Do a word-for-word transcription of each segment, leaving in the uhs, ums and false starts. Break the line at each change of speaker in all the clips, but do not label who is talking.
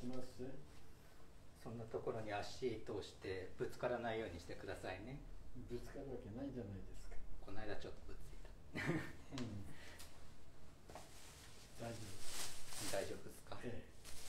します。
そんなところに足通してぶつからないようにしてくださいね。
ぶつかるわけないじゃないですか。
この間ちょっとぶついた。うん、
大丈夫。
大丈夫ですか。
ええ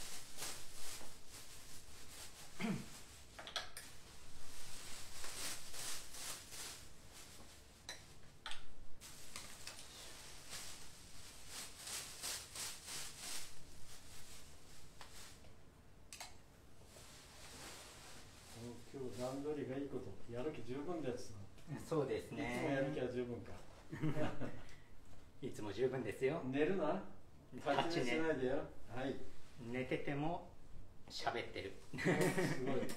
今日段取りがいいこと、やる気十分です。
そうですね。
いつもやる気は十分か。
いつも十分ですよ。
寝るな。立ち寝しないでよ。はい。
寝てても喋ってる。
すごい。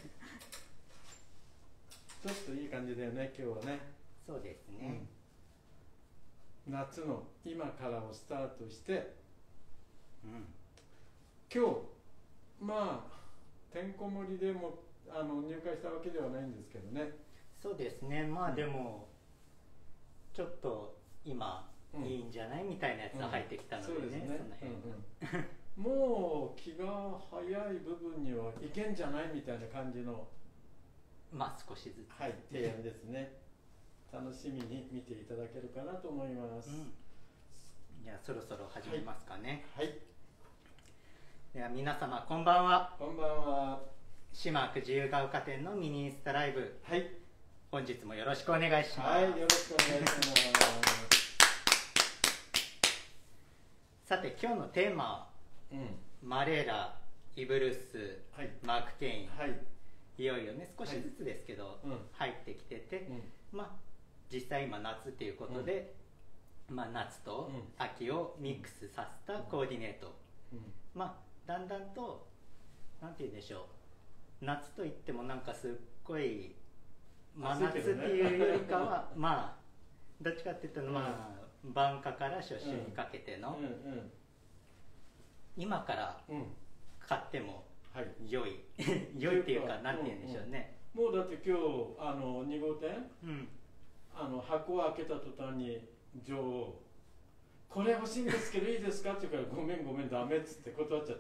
ちょっといい感じだよね、今日はね。
そうですね。
うん、夏の今からをスタートして、
うん、
今日まあてんこ盛りでもあの入会したわけではないんですけどね。
そうですね。まあでも、うん、ちょっと今、うん、いいんじゃないみたいなやつが入ってきたのでね。うん、そうですね。その辺
うんうん、もう気が早い部分にはいけんじゃないみたいな感じの、
まあ少しずつ、
はい、提案ですね。楽しみに見ていただけるかなと思います。うん、
じゃあそろそろ始めますかね。
はい。はい、
では皆様こんばんは。
こんばんは。
島区自由が丘店のミニインスタライブ。
はい。
本日もよろしくお願いします。
はい、よろしくお願いします。
さて今日のテーマは、うん、マレーラ、イブルース、はい、マーク・ケイン、はい、いよいよね少しずつですけど、はい、入ってきてて、うん、まあ実際今夏っていうことで、うん、まあ夏と秋をミックスさせたコーディネート、うんうん、まあだんだんとなんて言うんでしょう、夏といってもなんかすっごい真夏っていうよりかはまあどっちかっていうとまあ晩夏から初秋にかけての、うんうんうん、今から買っても良い、うん、良いっていうかなんて言うんでしょうね、
うんうん、もうだって今日あのに号店、うん、あの箱を開けた途端に女王これ欲しいんですけどいいですかって言うからごめんごめんダメっつって断っちゃった。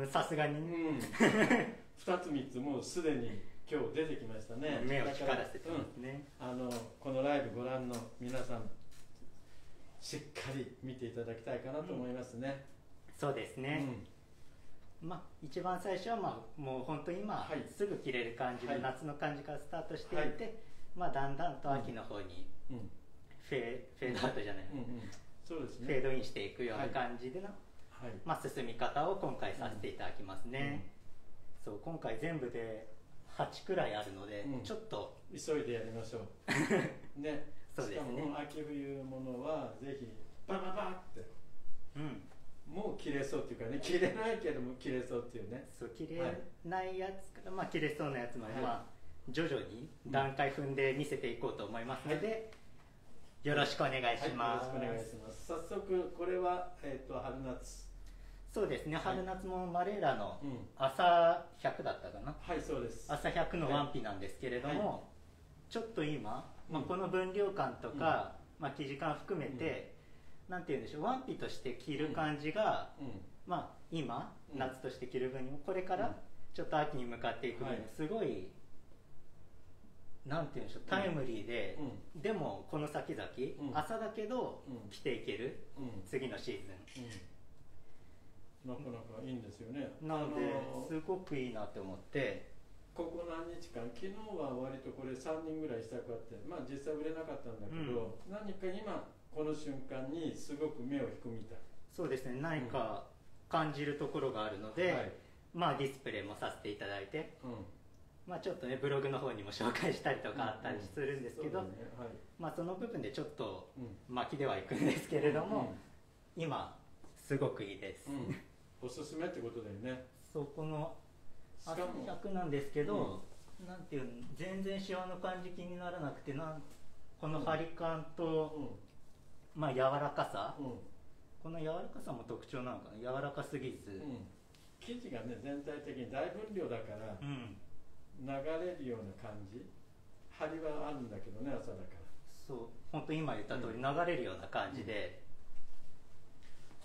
さすがにね、うん、
ふたつみっつもうすでに今日出てきましたね。
目を光らせてますね、
うん、あのこのライブご覧の皆さんしっかり見ていただきたいかなと思いますね、
うん、そうですね、うん、まあ一番最初は、まあ、もう本当に今、はい、すぐ着れる感じで、はい、夏の感じからスタートしていて、はい、まあ、だんだんと秋の方にフェ、うん、フェードアウトじゃない、うんうん、
そうですね、
フェードインしていくような感じでの、はい、まあ、進み方を今回させていただきますね、うん、そう今回全部ではちくらいあるので、うん、ちょっと
急いでやりましょうね。
そうですね、
しかも秋冬ものはぜひバババって、うん、もう着れそうっていうかね、着れないけども着れそうっていうね、
そう着れないやつから、はい、まあ、着れそうなやつまで、はい、まあ、徐々に段階踏んで見せていこうと思いますので、はい、よろしくお願いします、
はい、よろしくお願いします。早速これは、えー、と春夏、
そうですね、春夏もマレーラの朝ひゃくだったかな、
はい、そうです、
朝ひゃくのワンピなんですけれども、はい、ちょっと今、まあ、この分量感とか、うん、まあ、生地感含めて、うん、なんて言うんでしょう、ワンピとして着る感じが、うん、まあ、今、うん、夏として着る分にもこれからちょっと秋に向かっていく分にすごい、はい、なんて言うんでしょう、タイムリーで、うん、でもこの先々、うん、朝だけど着ていける、うん、次のシーズン、
なかなかいいんですよね。
なのですごくいいなって思って、
ここ何日間、昨日は割とこれさんにんぐらい試着あって、まあ実際売れなかったんだけど、うん、何か今この瞬間にすごく目を引くみたい。
そうですね、何か感じるところがあるので、うん、はい、まあディスプレイもさせていただいて、うん、まあちょっとねブログの方にも紹介したりとかあったりするんですけど、まあその部分でちょっと巻きではいくんですけれども、うん、今すごくいいです、うん、
おすすめってことだよね。
そこの朝ひゃくなんですけど、うん、なんていうの、全然シワの感じ気にならなくて、なんこの張り感と、うん、まあ柔らかさ、うん、この柔らかさも特徴なのかな、柔らかすぎず、うん、
生地がね全体的に大分量だから、うん、流れるような感じ、張りはあるんだけどね、朝だから。
そう、本当今言った通り流れるような感じで、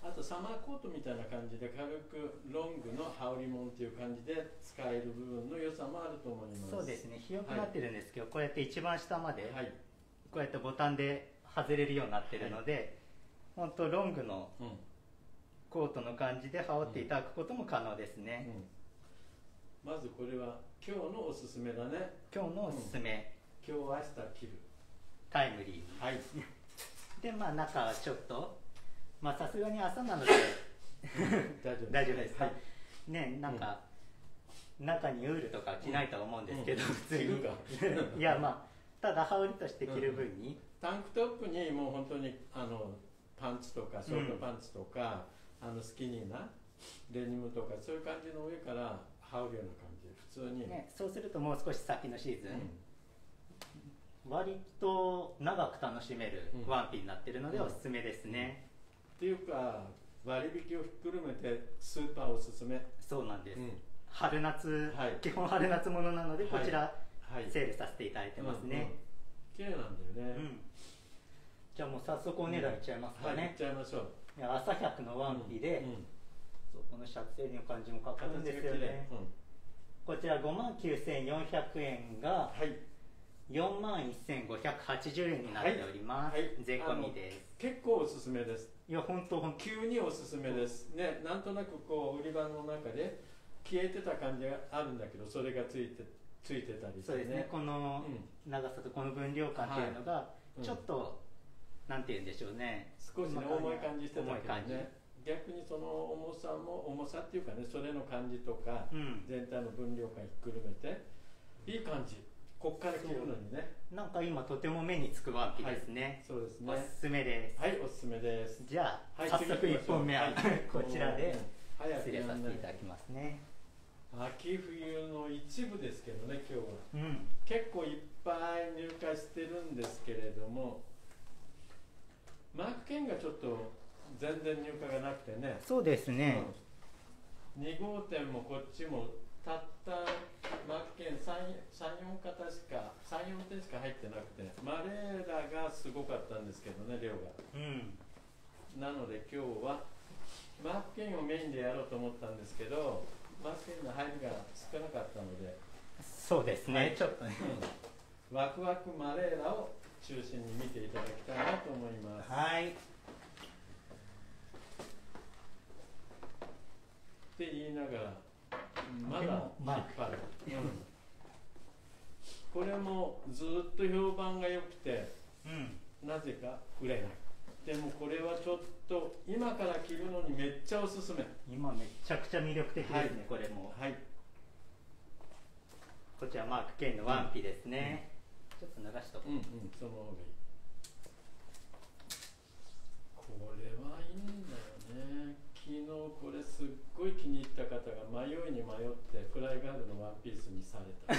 あとサマーコートみたいな感じで軽くロングの羽織物っていう感じで使える部分の良さもあると思います。
そうですね、広くなってるんですけど、はい、こうやって一番下まで、
はい、
こうやってボタンで外れるようになってるので、はい、本当ロングのコートの感じで羽織っていただくことも可能ですね、
うんうん、まずこれは今日のおすすめだね。
今日のおすすめ、
うん、今日明日着る
タイムリー、
はい、
でまあ中はちょっとまあさすがに朝なので
大丈夫
大丈夫ですか、
はい、
ね、なんか、うん、中にウールとか着ないとは思うんですけど、うん、
普通に
いやまあただ羽織として着る分に、うん、
タンクトップにもう本当にあのパンツとかショートパンツとか、うん、あのスキニーなデニムとかそういう感じの上から羽織るような感じで普通に、
ね、そうするともう少し先のシーズン、うん、割と長く楽しめるワンピになってるのでおすすめですね、
うんうん、っていうか割引をひっくるめてスーパーおすすめ。
そうなんです、うん、春夏、はい、基本春夏ものなのでこちら、はい、セールさせていただいてますね、
綺麗なんだよね、うん、
じゃあもう早速お値段いっちゃいますかね、
はい、いっちゃいましょう。
朝ひゃくのワンピで、うんうん、そうこのシャツ製の感じもかかるんですよね、うん、こちら ごまんきゅうせんよんひゃくえんがよんまんせんごひゃくはちじゅうえんになっております、はいはい、税込みです。
結構おすすめです。
いや本当本当
急におすすめですね。なんとなくこう売り場の中で消えてた感じがあるんだけど、それがついてついてたりしてね。
そうですね、この長さとこの分量感っていうのがちょっと、はい、うん、なんて言うんでしょうね、
少しね重い感じしてたけどね、逆にその重さも重さっていうかね、それの感じとか、うん、全体の分量感ひっくるめていい感じ。こっから着るのにね、
なんか今とても目につくワンピですね、はい、
そうですね、
おすすめです。
はい、おすすめです。
じゃあ、はい、早速いっぽんめは、はい、こちらで失礼させていただきますね。
秋冬の一部ですけどね、今日は、うん、結構いっぱい入荷してるんですけれども、マーク券がちょっと全然入荷がなくてね。
そうですね、
うん、に号店もこっちもたったマーク券さん、よん型しかさん、よんてんしか入ってなくて、マレーラがすごかったんですけどね、量が、うん、なので今日はマーク券をメインでやろうと思ったんですけど、マーク券の入りが少なかったので、
そうですね、はい、ちょっとね、
うん、ワクワクマレーラを中心に見ていただきたいなと思います。
はい。
って言いながらまだ引っ張る、うん、これもずっと評判が良くて、うん、なぜか売れない。でもこれはちょっと今から着るのにめっちゃおすすめ。
今めちゃくちゃ魅力的ですね、はい、これも、はい、こちらマーク K のワンピですね、うん、ちょっと流しとこう、うんうん、
その方がいい。これはいいんだよね。昨日これすっごい気に入った方が迷いに迷ってフライガールのワンピースにされた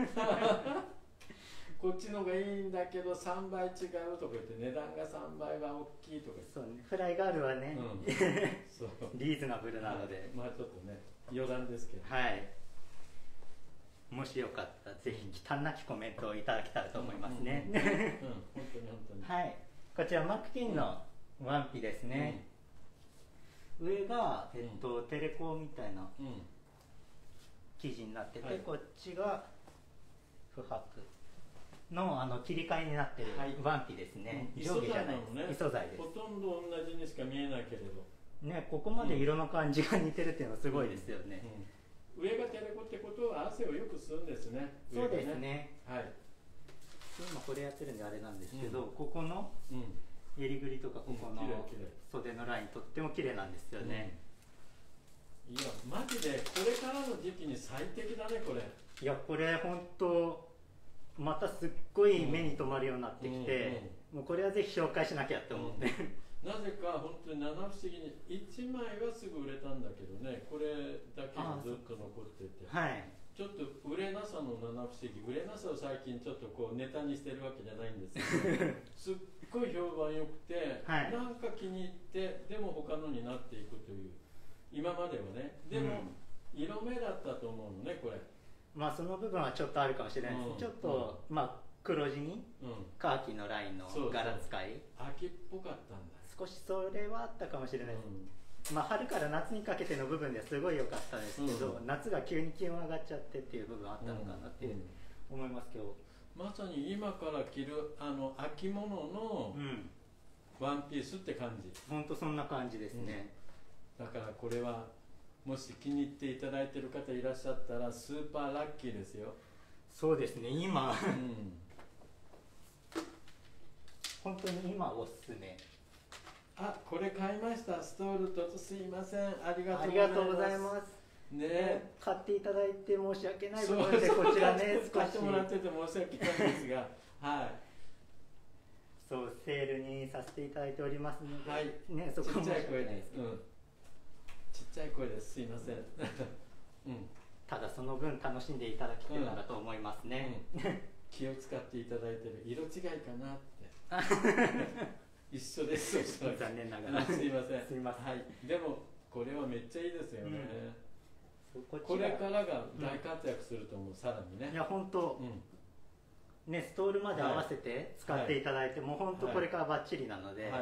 こっちのがいいんだけどさんばい違うとか言って、値段がさんばいは大きいとか言って。
そうね、フライガールはね、うん、そうリーズナブルなので、
まあちょっとね余談ですけど、
はい、もしよかったらぜひ忌憚なきコメントをいただけたらと思いますね。
うん、本当に本当に。
はい、こちらマックキンのワンピですね、うん、上が、えっとうん、テレコみたいな生地になってて、はい、こっちが不白の、あの切り替えになってるワンピですね、
はい、上下じゃないです、ね、
異素材です。
ほとんど同じにしか見えないけれど
ね、ここまで色の感じが似てるっていうのはすごいですよね、
うんうん、上がテレコってことは汗をよく吸うんですね。
そうですね、
はい、
今これやってるんであれなんですけど、うん、ここの襟ぐりとかここの袖のラインとっても綺麗なんですよね、
うん、いやマジでこれからの時期に最適だねこれ。
いやこれ本当またすっごい目に留まるようになってきて、うんうん、もうこれはぜひ紹介しなきゃって思って、
うん、なぜか本当に七不思議にいちまいはすぐ売れたんだけどね、これだけがずっと残ってて、はい、ちょっと売れなさの七不思議、売れなさを最近ちょっとこうネタにしてるわけじゃないんですけどすっごい評判良くて、はい、なんか気に入ってでも他のになっていくという、今まではね。でも、うん、色目だったと思うのねこれ。
まあその部分はちょっとあるかもしれないです、うん、ちょっと、うん、まあ黒地にカーキのラインの柄使い、
秋っぽかったんだ。
少しそれはあったかもしれないです、うん、まあ春から夏にかけての部分ですごい良かったですけど、うん、夏が急に気温上がっちゃってっていう部分あったのかなって思いますけど、
うんうん、まさに今から着るあの秋物のワンピースって感じ、
本当そんな感じですね、
うん、だからこれはもし気に入っていただいている方いらっしゃったらスーパーラッキーですよ。
そうですね、今、うん、本当に今おすすめ。
あ、これ買いました。ストールとすいません、ありが
とうございます。ね、ね、買っていただいて申し訳ない部分でこちらね少し
買ってもらってて申し訳ないですがはい、
そうセールにさせていただいておりますので、
はい、
ね、そこも
ちっちゃい声です、うん、ちっちゃい声です、すいません、うん、
ただその分楽しんでいただけてたらと思いますね、
うんうん、気を使っていただいてる色違いかなって一緒です。
残念ながら
すいません。
すいません。
はい。でもこれはめっちゃいいですよね。うん、こ, これからが大活躍すると思う、うん、さらにね。
いや本当、うん、ねストールまで合わせて使っていただいて、はい、もう本当これからバッチリなので、はい、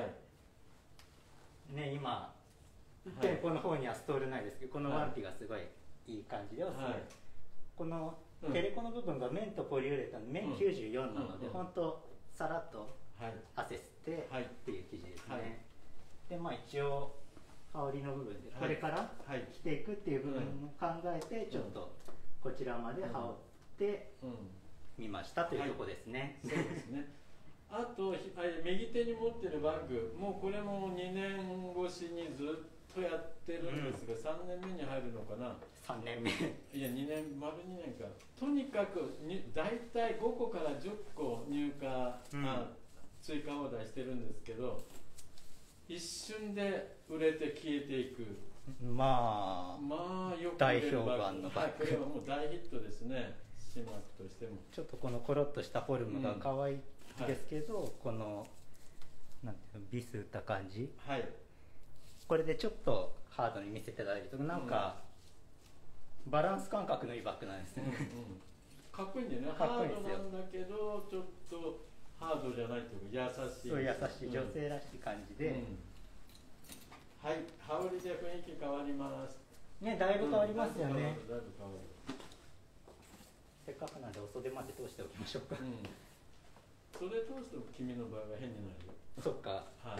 ね今店舗の方にはストールないですけど、このワンピがすごいいい感じでおすすめ。はい、このテレコの部分が綿とポリウレタン、綿きゅうじゅうよんなので、うん、本当さらっと。はい、汗吸ってっていう生地ですね、はい、でまあ一応羽織の部分でこれから着ていくっていう部分を考えてちょっとこちらまで羽織ってみましたというところですね、
はい、そうですね。あと右手に持ってるバッグもうこれもにねんごしにずっとやってるんですが、うん、さんねんめに入るのかな。
さんねんめ
いやにねん丸にねんか。とにかくに大体ごこからじゅっこ入荷、うん、追加オーダーしてるんですけど、一瞬で売れて消えていく、
まあ
まあよく
大評判のバッグ、
はい、これはもう大ヒットですね。シマークとしても
ちょっとこのコロッとしたフォルムが可愛いですけど、うんはい、このなんていうのビス打った感じ、はい、これでちょっとハードに見せていただいてなんか、うん、バランス感覚のいいバッグなんですね、うんうん、
かっこいいんだよね。ハードなんだけどちょっとハードじゃないというか優しい、
そう優しい女性らしい感じで、うんうん、
はい、羽織で雰囲気変わります
ね。だいぶ変わりますよね、うん、だいぶ
変わる。
せっかくなんでお袖まで通しておきましょうか、うん、
袖通すと君の場合は変になるよ。
そっか、はい、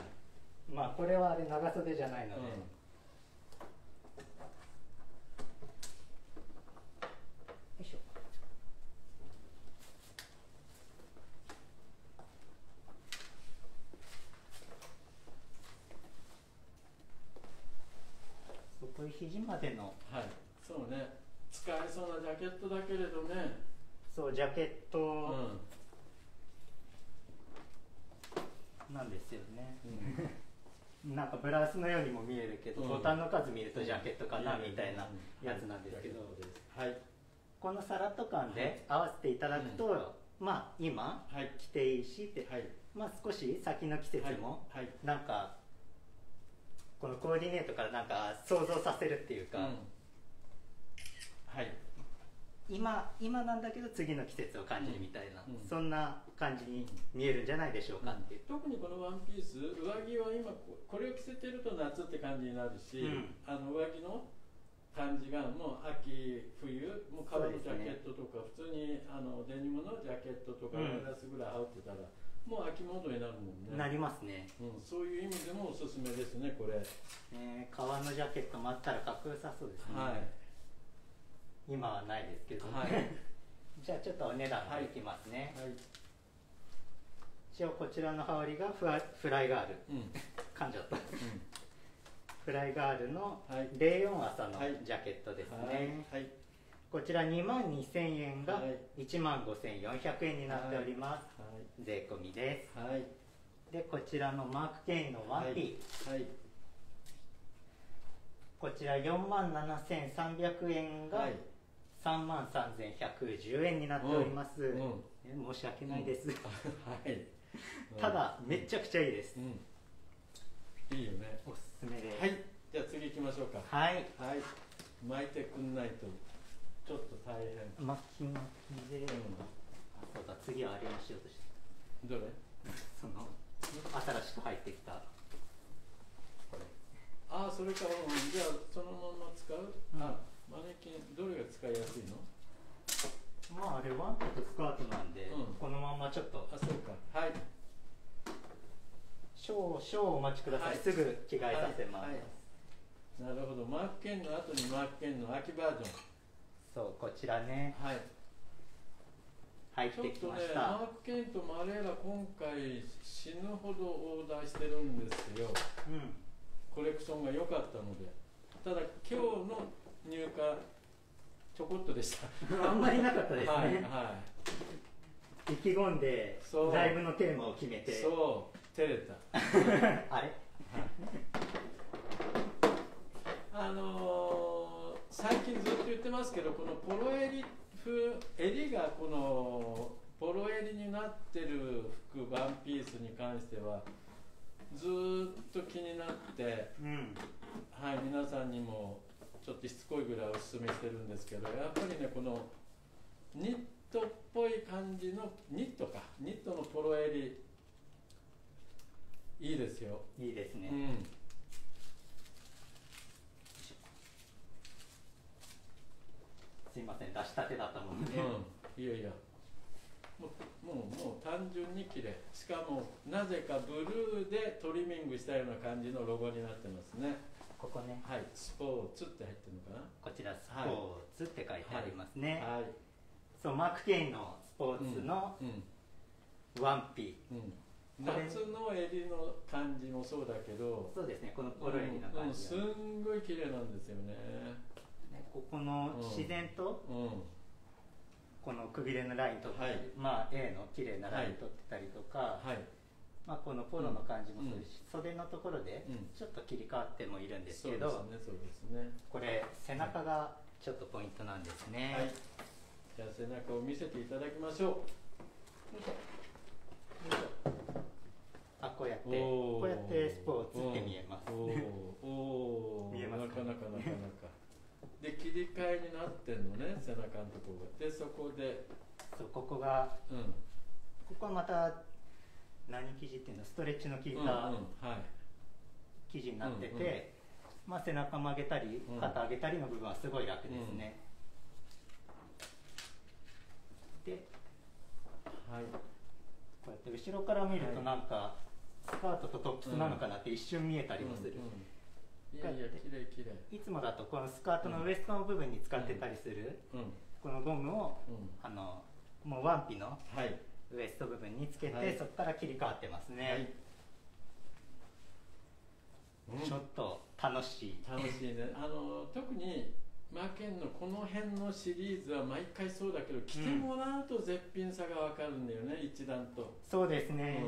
まあこれはあれ長袖じゃないので、うんこういう肘までの、
はい、そうね、使えそうなジャケットだけれどね。
そうジャケット、うん、なんですよね、うん、なんかブラウスのようにも見えるけど、うん、ボタンの数見るとジャケットかな、うん、みたいなやつなんですけど、はい、このサラッと感で合わせていただくと、はい、まあ今、はい、着ていいしって、はい、まあ少し先の季節も、はいはい、なんかこのコーディネートからなんか想像させるっていうか、うん、はい、今今なんだけど次の季節を感じるみたいな、うん、そんな感じに見えるんじゃないでしょうかっていう、
うん、特にこのワンピース上着は今これを着せてると夏って感じになるし、うん、あの上着の感じがもう秋冬もう革のジャケットとか、普通にあのデニムのジャケットとかを出すぐらい羽織ってたら、もう秋モードになるもんね。
なりますね、
うん、そういう意味でもおすすめですねこれ。
ね、革のジャケットもあったらかっこよさそうですね、はい、今はないですけど、はい、じゃあちょっとお値段いきますね、はいはい、一応こちらの羽織がフラフライガール、うん、噛んじゃった、うん、フライガールのゼロよん朝のジャケットですね、はいはい、こちらにまんにせんえんがいちまんごせんよんひゃくえんになっております、はいはい、税込みです、はい、でこちらのマークケインのワンピー、はいはい、こちらよんまんななせんさんびゃくえんがさんまんさんぜんひゃくじゅうえんになっております、うんうん、申し訳ないです、うんはい、ただめちゃくちゃいいです、うん、
いいよね、
おすすめです。
はい、じゃあ次行きましょうか。はい、はい、巻いてくんないとちょっと大変。
巻き巻きで、うん、あ、そうだ、次はあれにしようとして。
どれ？
その新しく入ってきた
それか、うん、じゃあそのまま使う、うん、あ、マネキンどれが使いやすいの？
まああれワンピとスカートなんで、うん、このままちょっと。
あ、そうか。はい。
少々お待ちください。はい、すぐ着替えさせます。はいはい、
なるほど。マークケンの後にマークケンの秋バージョン。
そう、こちらね。はい。入ってきました。
ちょっとね、マークケンとマレーラ今回死ぬほどオーダーしてるんですよ。うん。コレクションが良かったので。ただ今日の入荷ちょこっとでした
あんまりなかったですね。はい、
はい、
意気込んでライブのテーマを決めて、
そう照れた
あれ、はい、
あのー、最近ずっと言ってますけど、このポロ襟風、襟がこのポロ襟になってる服、ワンピースに関してはずっと気になって、うん、はい、皆さんにもちょっとしつこいぐらいおすすめしてるんですけど、やっぱりね、このニットっぽい感じのニットかニットのポロ襟いいですよ。
いいですね、うん、すいません、出したてだったもんね、
うん、いやいや、もうもうもう単純に綺麗、しかもなぜかブルーでトリミングしたような感じのロゴになってますね。
ここね、
はい、スポーツって入ってるのかな。
こちらスポーツって書いてありますね。はい、はい、そう、マーク・ケインのスポーツのワンピ、うんうん、
夏の襟の感じもそうだけど、
そうですね、このポロ襟の感じ、
うんうん、すんごい綺麗なんですよね。
ね、ここの自然と、うんうん、このくびれのラインと、はい、まあ A の綺麗なライン取ってたりとか、はいはい、まあ、このポロの感じもそうですし、うん、袖のところでちょっと切り替わってもいるんですけど、うん、そうですね、そうですね、これ背中がちょっとポイントなんですね。はい、
じゃあ背中を見せていただきましょう。よいしょよいしょ。
あ、こうやってこうやってスポーツって見えますね。
おお見えますか。なかなかなかなかで切り替えになってんのね、背中のところが。でそこで
そう、ここが、うん、ここはまた何生地っていうの、ストレッチの効いた生地になってて、うんうん、はい、まあ、背中曲げたり肩上げたりの部分はすごい楽ですね、うん、で、はい、こうやって後ろから見るとなんかスカートとトップスなのかなって一瞬見えたりもする、うんうん、
いやいや、綺麗綺麗。
いつもだとこのスカートのウエストの部分に使ってたりする、うんうん、このゴムを、うん、あのもうワンピの、はい、ウエスト部分につけて、はい、そこから切り替わってますね、はい、ちょっと楽しい
楽しいね。あの特にマーケンのこの辺のシリーズは毎回そうだけど、着てもらうと絶品さが分かるんだよね、うん、一段と。
そうですね、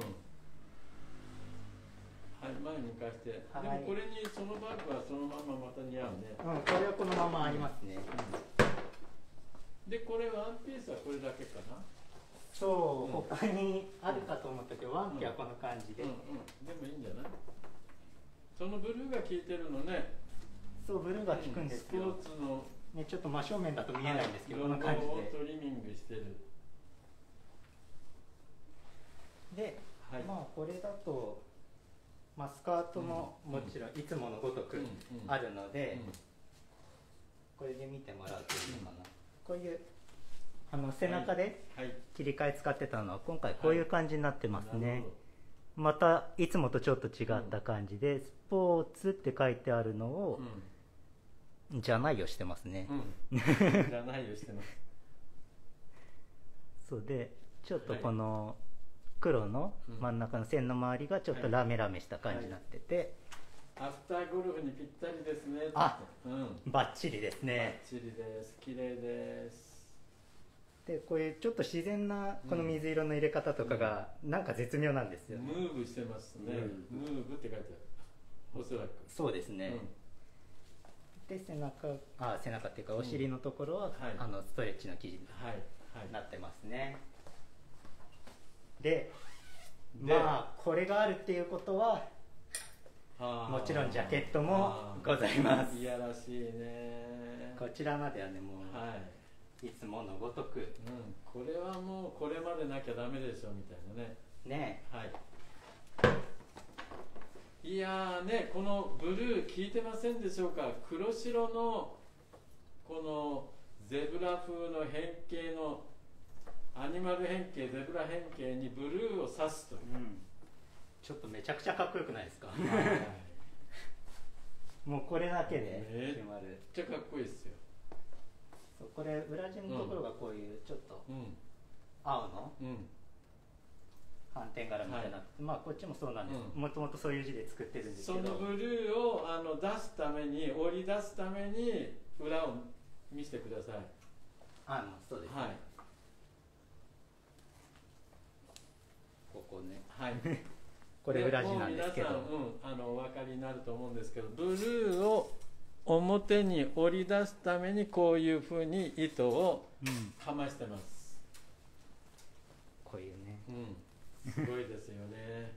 うん、はい、前に向かして、はい、でもこれにそのバッグはそのまままた似合うね。
うん、これはこのままありますね、
うん、でこれワンピースはこれだけかな。
そう、うん、他にあるかと思ったけど、ワンピはこの感じで、うん
うんうん、でもいいんじゃない。そのブルーが効いてるのね。
そう、ブルーが効くんですけど、
うん、スポーツの、
ね、ちょっと真正面だと見えないんですけど、この感じで
ロゴをトリミングしてる。
で、はい、まあこれだと、まあ、スカートももちろんいつものごとくあるので、うんうん、これで見てもらうといいのかな、うん、こういうあの背中で切り替え使ってたのは今回こういう感じになってますね、はい、またいつもとちょっと違った感じで、うん、スポーツって書いてあるのを、うん、じゃないをしてますね、
うん、じゃないをしてます
そうで、ちょっとこの黒の真ん中の線の周りがちょっとラメラメした感じになってて、
はいはい、アフターゴルフにぴったりですね。
あ、うん、バッチリですね。
バッチリです。綺麗です。
でこういうちょっと自然なこの水色の入れ方とかがなんか絶妙なんですよね、
ムーブしてますね、うん、ムーブって書いてある、おそらく。そうですね、
うん、で背中、あ、背中っていうかお尻のところは、うん、はい、あのストレッチの生地になってますね、で、でまあこれがあるっていうことはもちろんジャケットもございます。
いやらしいね。
こちらまではね、もう、はい、いつものごとく、うん、
これはもうこれまでなきゃダメでしょみたいなね。
ね、
はい。いいやーね、このブルー聞いてませんでしょうか。黒白のこのゼブラ風の変形のアニマル変形、ゼブラ変形にブルーを指すという、うん、
ちょっとめちゃくちゃかっこよくないですか。もうこれだけで決まる。
めっちゃかっこいいですよ。
そう、これ裏地のところがこういうちょっと青の、うん、斑点柄みたいな、はい、まあこっちもそうなんです。もともとそういう字で作ってるんですけど、
そのブルーをあの出すために、織り出すために裏を見せてください。
あのそうですね、はい、ここね、はいこれ裏地なんですけど、
皆さん、うん、あのお分かりになると思うんですけど、ブルーを表に織り出すためにこういうふうに糸をかましてます、
うん、こういうね、
うん、すごいですよね。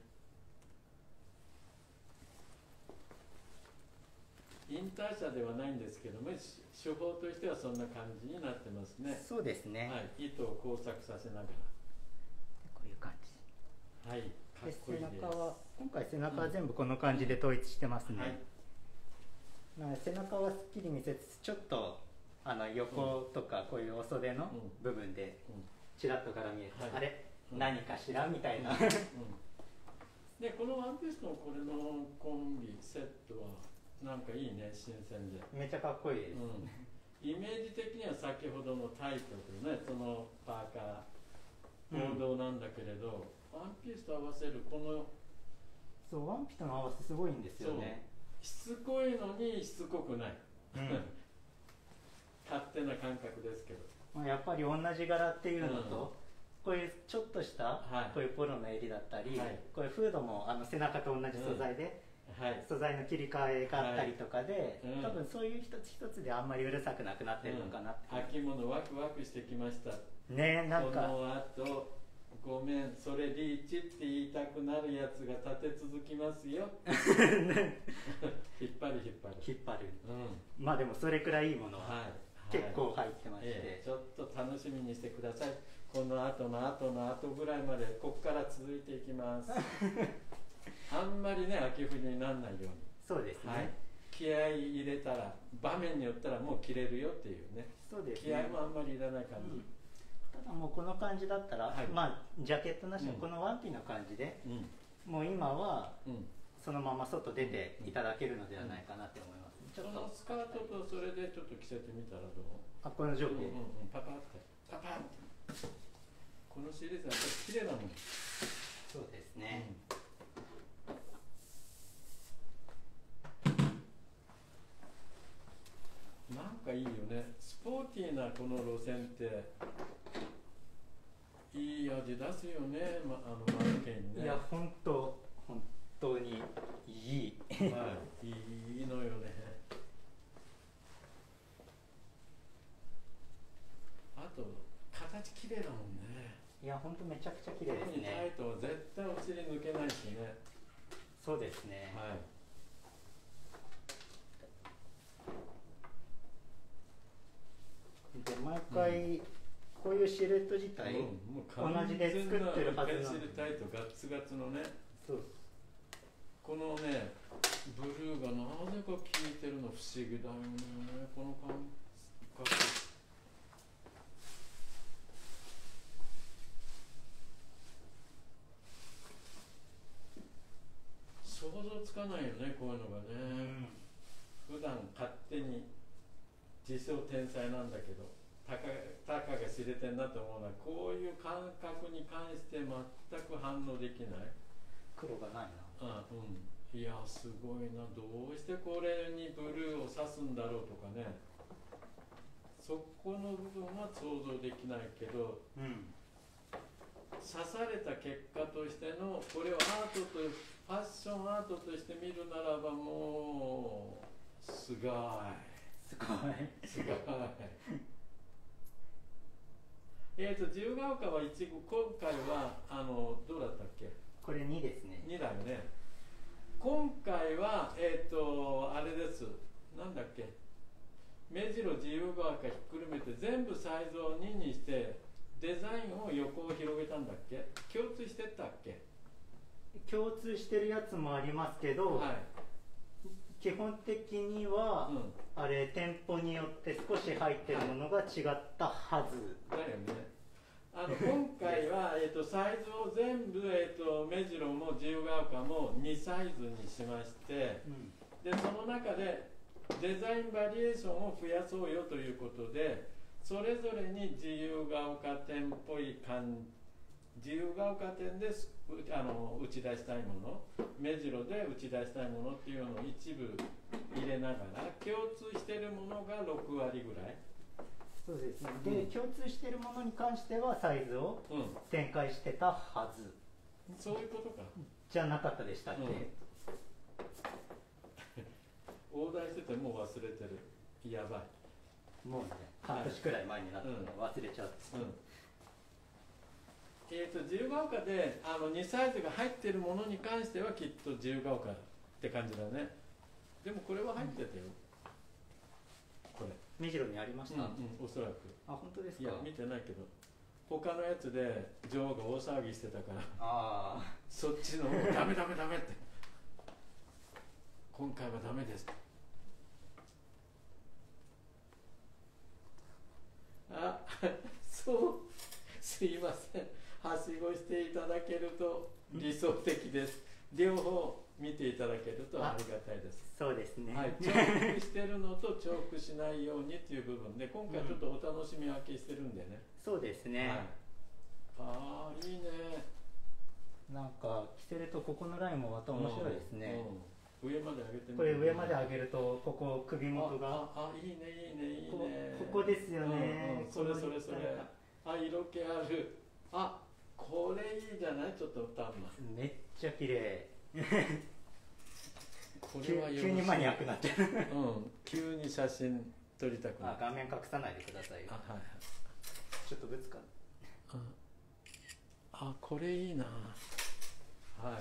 インター社ではないんですけども、手法としてはそんな感じになってますね。
そうですね、
はい、糸を交錯させながら
こういう感じ、
はい、かっこいいです。
背中は今回背中は全部この感じで統一してますね、うん、はい、背中はすっきり見せつつ、ちょっとあの横とかこういうお袖の部分でちらっと柄見えて、うん、あれ、うん、何かしらみたいな、うんうん、
でこのワンピースのこれのコンビセットはなんかいいね、新鮮で
めっちゃかっこいいです、うん、
イメージ的には先ほどのタイトルね、そのパーカー王道なんだけれど、うん、ワンピースと合わせるこの、
そうワンピとの合わせすごいんですよね。
しつこいのにしつこくない、うん、勝手な感覚ですけど、
まあ、やっぱり同じ柄っていうのと、うん、こういうちょっとした、はい、こういうポロの襟だったり、はい、こういうフードもあの背中と同じ素材で、うん、はい、素材の切り替えがあったりとかで、はい、うん、多分そういう一つ一つであんまりうるさくなくなってるのかなって、うん、
秋物ワクワクしてきました
ね。なんか
この後ごめん、それリーチって言いたくなるやつが立て続きますよ。引っ張る引っ張る
引っ張る、うん、まあでもそれくらいいいものは結構入ってまして、はいはい、え
ー、ちょっと楽しみにしてください。この後の後の後ぐらいまでここから続いていきます。あんまりね、秋冬にならないように。
そうですね、はい、
気合い入れたら場面によったらもう着れるよっていうね。
そうですね、
気合いもあんまりいらない感じ、うん、
ただもうこの感じだったら、はい、まあジャケットなしのこのワンピの感じで、うん、もう今はそのまま外出ていただけるのではないかなって思います、ね、
ちょっとそのスカートとそれでちょっと着せてみたらどう？
あ、この上下、うんうんうん、
パパってパパってこのシリーズはやっぱり綺麗だもん。
そうですね、
うん、なんかいいよね。スポーティーなこの路線っていい味出すよね、ま、あのマルケンね。
いや本当本当にいい、
はい、いいのよね。あと形綺麗だもんね。
いや本当めちゃくちゃ綺麗ですね。
タイトは絶対お尻抜けないしね。
そうですね、
はい、
で毎回、うん、こういうシルエット自体、うん、同じで作ってるはずなので、
ペンシルタイトガッツガツのね。そうこのねブルーがなぜか効いてるの不思議だよね、この感覚。想像つかないよね、こういうのがね、うん、普段勝手に自称天才なんだけど、たかたかが知れてんなと思うのは、こういう感覚に関して全く反応できない。
黒がないな。
あ、うん、いやすごいな、どうしてこれにブルーを刺すんだろうとかね、そこの部分は想像できないけど、うん、刺された結果としてのこれをアートとファッションアートとして見るならば、もうすごい
すごい
すごいえっと自由が丘は一部今回はあのどうだったっけ。
これにですね。
にだよね。今回はえっとあれです、なんだっけ、目白自由が丘ひっくるめて全部サイズをににしてデザインを横を広げたんだっけ。共通してったっけ。
共共通してるやつもありますけど、はい、基本的には、うん、あれ店舗によって少し入ってるものが違ったはず、
はい、だよね。あの今回は、えー、とサイズを全部、えー、と目白も自由が丘もにサイズにしまして、うん、でその中でデザインバリエーションを増やそうよということで、それぞれに自由が丘店っぽい感じ、自由が丘店であの打ち出したいもの、目白で打ち出したいものっていうのを一部入れながら、共通しているものがろくわりぐらい。
そうですね。で、うん、共通しているものに関してはサイズを展開してたはず、
うん、そういうことか
じゃなかったでしたっけ、うん、
オーダーしててもう忘れてる。やばい。
もうね、半年くらい前になったので忘れちゃう、うんうん、
えーと自由が丘であのにサイズが入っているものに関してはきっと自由が丘って感じだね。でもこれは入ってたよ、うん、これ
目白にありました、うん
うん、おそらく。
あ、本当ですか。
いや見てないけど、他のやつで女王が大騒ぎしてたから、
あ
そっちのもうダメダメダメって今回はダメです。あ、そうすいません、はしごしていただけると理想的です。両方見ていただけるとありがたいです。
そうですね、
はい、重複してるのと重複しないようにっていう部分で今回ちょっとお楽しみ分けしてるんでね、
うん、そうですね、はい、
ああいいね。
なんか着せるとここのラインもまた面白いですね、
うんうん、上まで上げてみる。
これ上まで上げるとここ首元が、
ああ、あ、いいねいいねいいね、
ここですよね、
うんうん、それそれそれ、あ、色気ある。あ、これいいじゃない。ちょっと多分
めっちゃ綺麗
これは
急にマニアックになっちゃううん、
急に写真撮りたくなる。
あ、画面隠さないでくださいよ。あ、はい、ちょっとぶつかる。
あ、これいいな。はい。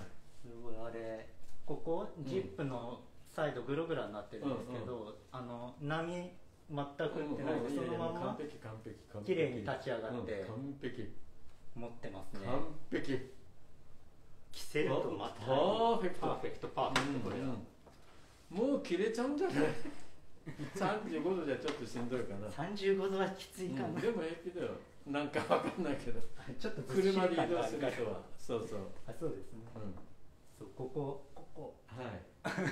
すごい。あれここジップのサイドグログラになってるんですけど、うんうん、あの波全くってないで、そのまま
完璧完璧完
璧綺麗に立ち上がって、
うん、完璧
持ってますね。
完璧。
着せるとまた
パーフェクト
パーフェクトパーフェクト、これは、
うん、もう切れちゃうんじゃないさんじゅうごどじゃちょっとしんどいかな。
さんじゅうごどはきついかな、うん、
でも平気だよ。なんかわかんないけど
ちょっと
車で移動する人はそうそう、
あ、そうですね、うん、そう、ここここ
はい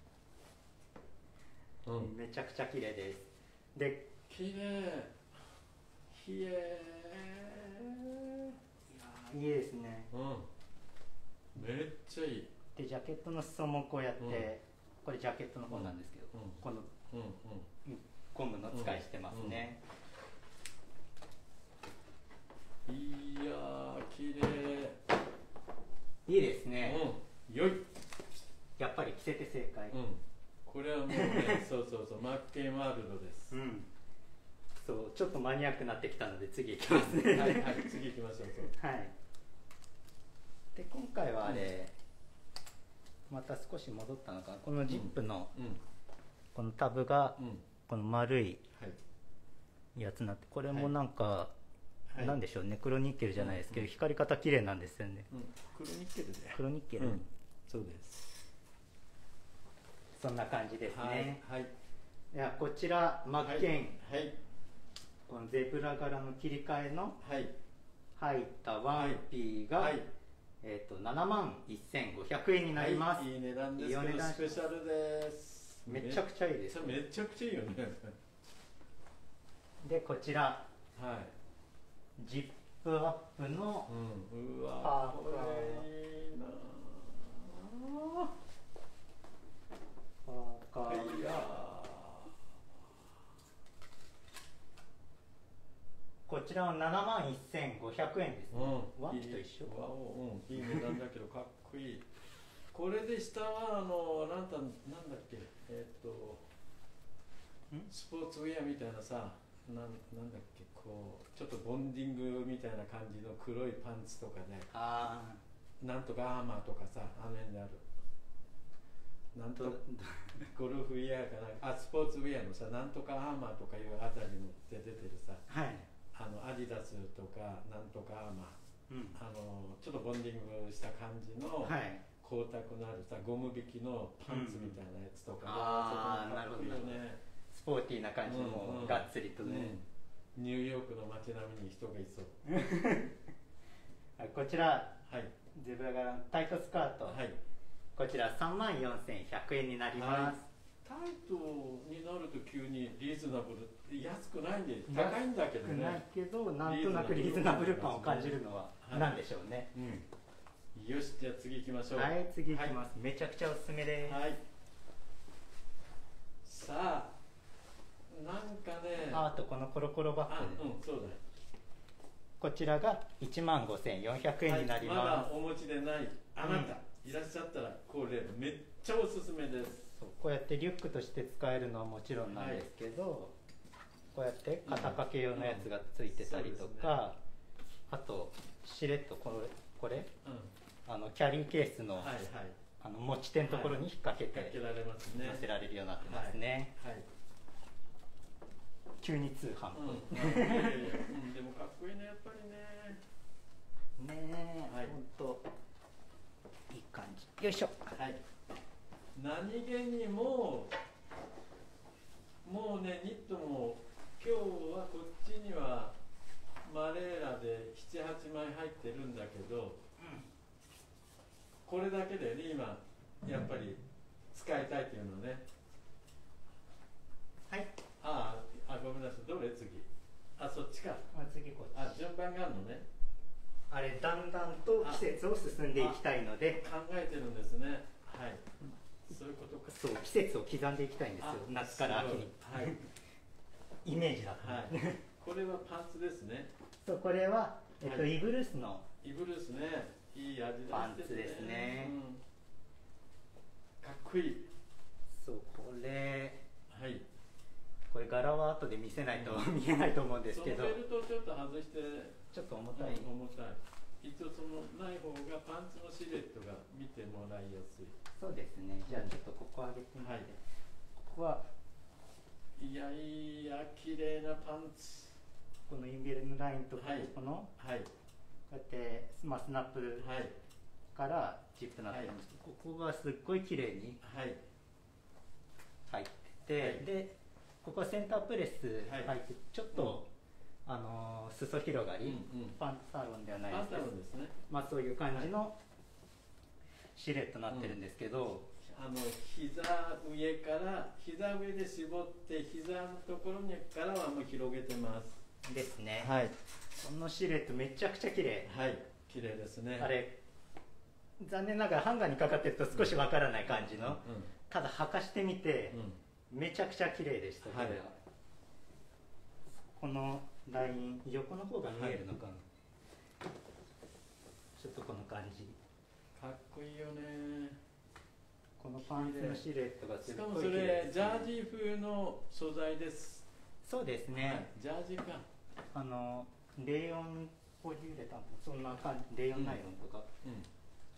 うん、めちゃくちゃ綺麗です。で、
綺麗ひえ
ー、いやいいですね、
うん、めっちゃいい。
でジャケットの裾もこうやって、うん、これジャケットの方なんですけど、うん、この、うんうん、ゴムの使いしてますね、
うんうん、いやー綺麗、
いいですね、
うん、よい。
やっぱり着せて正解、うん、
これはもうねそうそうそう、マッケンワールドです、うん、
そうちょっとマニアックになってきたので次行きますね
はい、はい、次行きましょう。そう、
はい、で今回はあれ、うん、また少し戻ったのかな、このジップの、うんうん、このタブが、うん、この丸いやつになって、これもなんか、はい、なんでしょうね、黒ニッケルじゃないですけど、うん、光り方綺麗なんですよね、
うん、黒ニッケルで
黒ニッケル、うん、
そうです。
そんな感じですね。
はい、はい、
いやこちらマッケン、
はいはい、
このゼブラ柄の切り替えの入ったワンピーが、はいはい、えー、とななまんせんごひゃくえんになります、
はい、いい値段ですけど、いいスペシャルです。
めちゃくちゃいいです、
めちゃくちゃいいよね
でこちら、
はい、
ジップアップの、
うん、うわこれいいな
パーカー、いやこちらはななまんせんごひゃくえんですね、うん、ワンピと一緒、
わお、うん、いい値段だけどかっこいいこれで下はあのなんだなんだっけ、えっ、ー、とスポーツウェアみたいなさ、なんなんだっけ、こうちょっとボンディングみたいな感じの黒いパンツとかね、
あ
なんとかアーマーとかさ、あの辺であるなんとゴルフウェアかなあ、スポーツウェアのさ、なんとかアーマーとかいうあたりで出てるさ、
はい、
あのアディダスとかなんとかアーマー、うん、あのちょっとボンディングした感じの、はい、 光沢のあるさゴム引きのパンツみたいなやつとか、
ああなるほどね、スポーティーな感じもがっつりとね、
ニューヨークの街並みに人がいそう。
こちら、
はい、
ゼブラ柄タイトスカート、はい、こちらさんまんよんせんひゃくえんになります。
タイトになると急にリーズナブルって安くないんで高いんだけどね。
安くないけどなんとなくリーズナブル感を感じるのは何でしょうね。
うん、よし、じゃあ次行きましょう。
はい、次行きます。はい、めちゃくちゃおすすめです。はい、
さあ、なんかね。
あ、あとこのコロコロバッグ。
うん、そうだ。
こちらがいちまんごせんよんひゃくえんになります。はい、
まだお持ちでないあなた、うん、いらっしゃったらこれめっちゃおすすめです。
こうやってリュックとして使えるのはもちろんなんですけど、はい、こうやって肩掛け用のやつがついてたりとか、うんうんね、あとしれっとこれ、これ、うん、あのキャリーケースの、はいはい、あの持ち手のところに引っ掛けて乗せられるようになってますね。はいはい、急に通販、
うん、いやいやいや、うん、でもかっこいいね、やっぱりね。
ねえ、はい、ほんといい感じ。よいしょ。はい。
何気にももうね、ニットも今日はこっちにはマレーラでななはちまい入ってるんだけど、うん、これだけでね、今やっぱり使いたいっていうのね。
はい。
ああ、ごめんなさい、どれ次。あ、そっちか。
あ、次こっち。
あ、順番があるのね。
あれ、だんだんと季節を進んでいきたいので
考えてるんですね。はい。そういうことか。
そう、季節を刻んでいきたいんですよ。夏から秋に。はい。イメージだと、はい、
これはパンツですね。
そう、これはえっと、はい、イブルースの
イブルースね、いい味
パンツですね。うん、
かっこいい。
そう、これ、
はい。
これ柄は後で見せないと見えないと思うんですけど。
そのベルトをちょっと外して、
ちょっと重たい。
うん、重たい。一応そのない方がパンツのシルエットが見てもらいやすい。
そうですね。じゃあちょっとここ上げてみて、はい、ここはい
やいや綺麗なパンツ。
このインベルのラインとか、はい、この、
はい、
こうやってまあスナップからジップになってるんですけど、はい、ここがすっごい綺麗に入ってて、はい、でここはセンタープレス入って、はい、ちょっと、うん、あのー、裾広がり、うんうん、パンタロンではないですけど、
ですね、
まあそういう感じのシルエットになってるんですけど、
うん、あの膝上から膝上で絞って膝のところにからはもう広げてます
ですね。
はい。
このシルエットめちゃくちゃ綺麗。
はい。綺麗ですね。
あれ残念ながらハンガーにかかってると少しわからない感じの、うんうん、ただ履かしてみて、うん、めちゃくちゃ綺麗でした。これは、はい、このライン横の方が見えるのかな、はい、ちょっとこの感じ
かっこいいよね。
このパンツのシルエットがすごい綺麗ですね。
しかもそれジャージー風の素材です。
そうですね、はい、
ジャージか。
あのレーヨンポリウレタンとかそんな感じ、レーヨンナイロンとか、うんうん、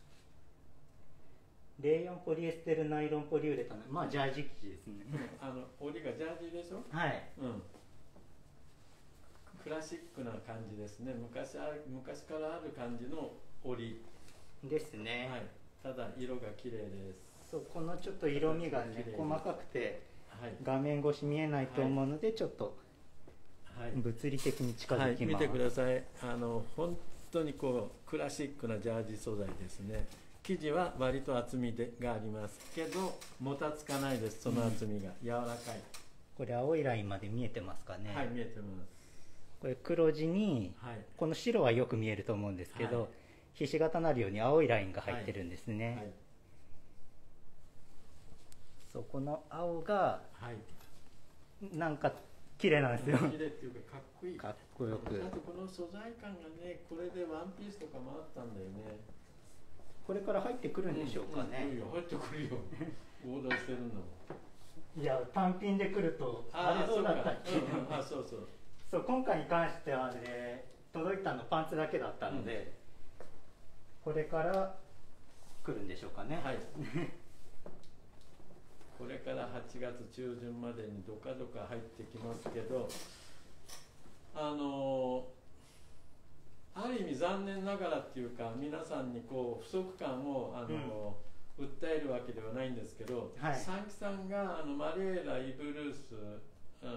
レーヨンポリエステルナイロンポリウレタン、まあジャージ生地ですね。
あの織がジャージでしょ。
はい、
うん、クラシックな感じですね。昔ある昔からある感じの織
ですね。
はい、ただ色が綺麗です。
そう、このちょっと色味がね細かくて、はい、画面越し見えないと思うので、はい、ちょっと物理的に近づきます、はい、
見てください。あの本当にこうクラシックなジャージ素材ですね。生地は割と厚みでがありますけどもたつかないです。その厚みが、うん、柔らかい。
これ青いラインまで見えてますかね。
はい、見えてます。
これ黒地に、はい、この白はよく見えると思うんですけど、はい、ひし形になるように青いラインが入ってるんですね、はいはい、そう、この青が、はい、なんか綺麗なんですよ。
綺麗っていうかかっこいい。
かっこよく。
あとこの素材感がね、これでワンピースとかもあったんだよね。
これから入ってくるんでしょうかね。
うんうん、入ってくるよ。オーダーしてるの。
いや、単品で来るとあれどうだったっけ。
うん、あ、そうそう。
そう、今回に関してはね、届いたのパンツだけだったので、うん、これから来るんでしょうかね。はい。
これからはちがつちゅうじゅんまでにどかどか入ってきますけど、あのある意味残念ながらっていうか、皆さんにこう不足感をあの、うん、 訴えるわけではないんですけど、はい、サンキさんがあのマレーラ、イブルース、うん、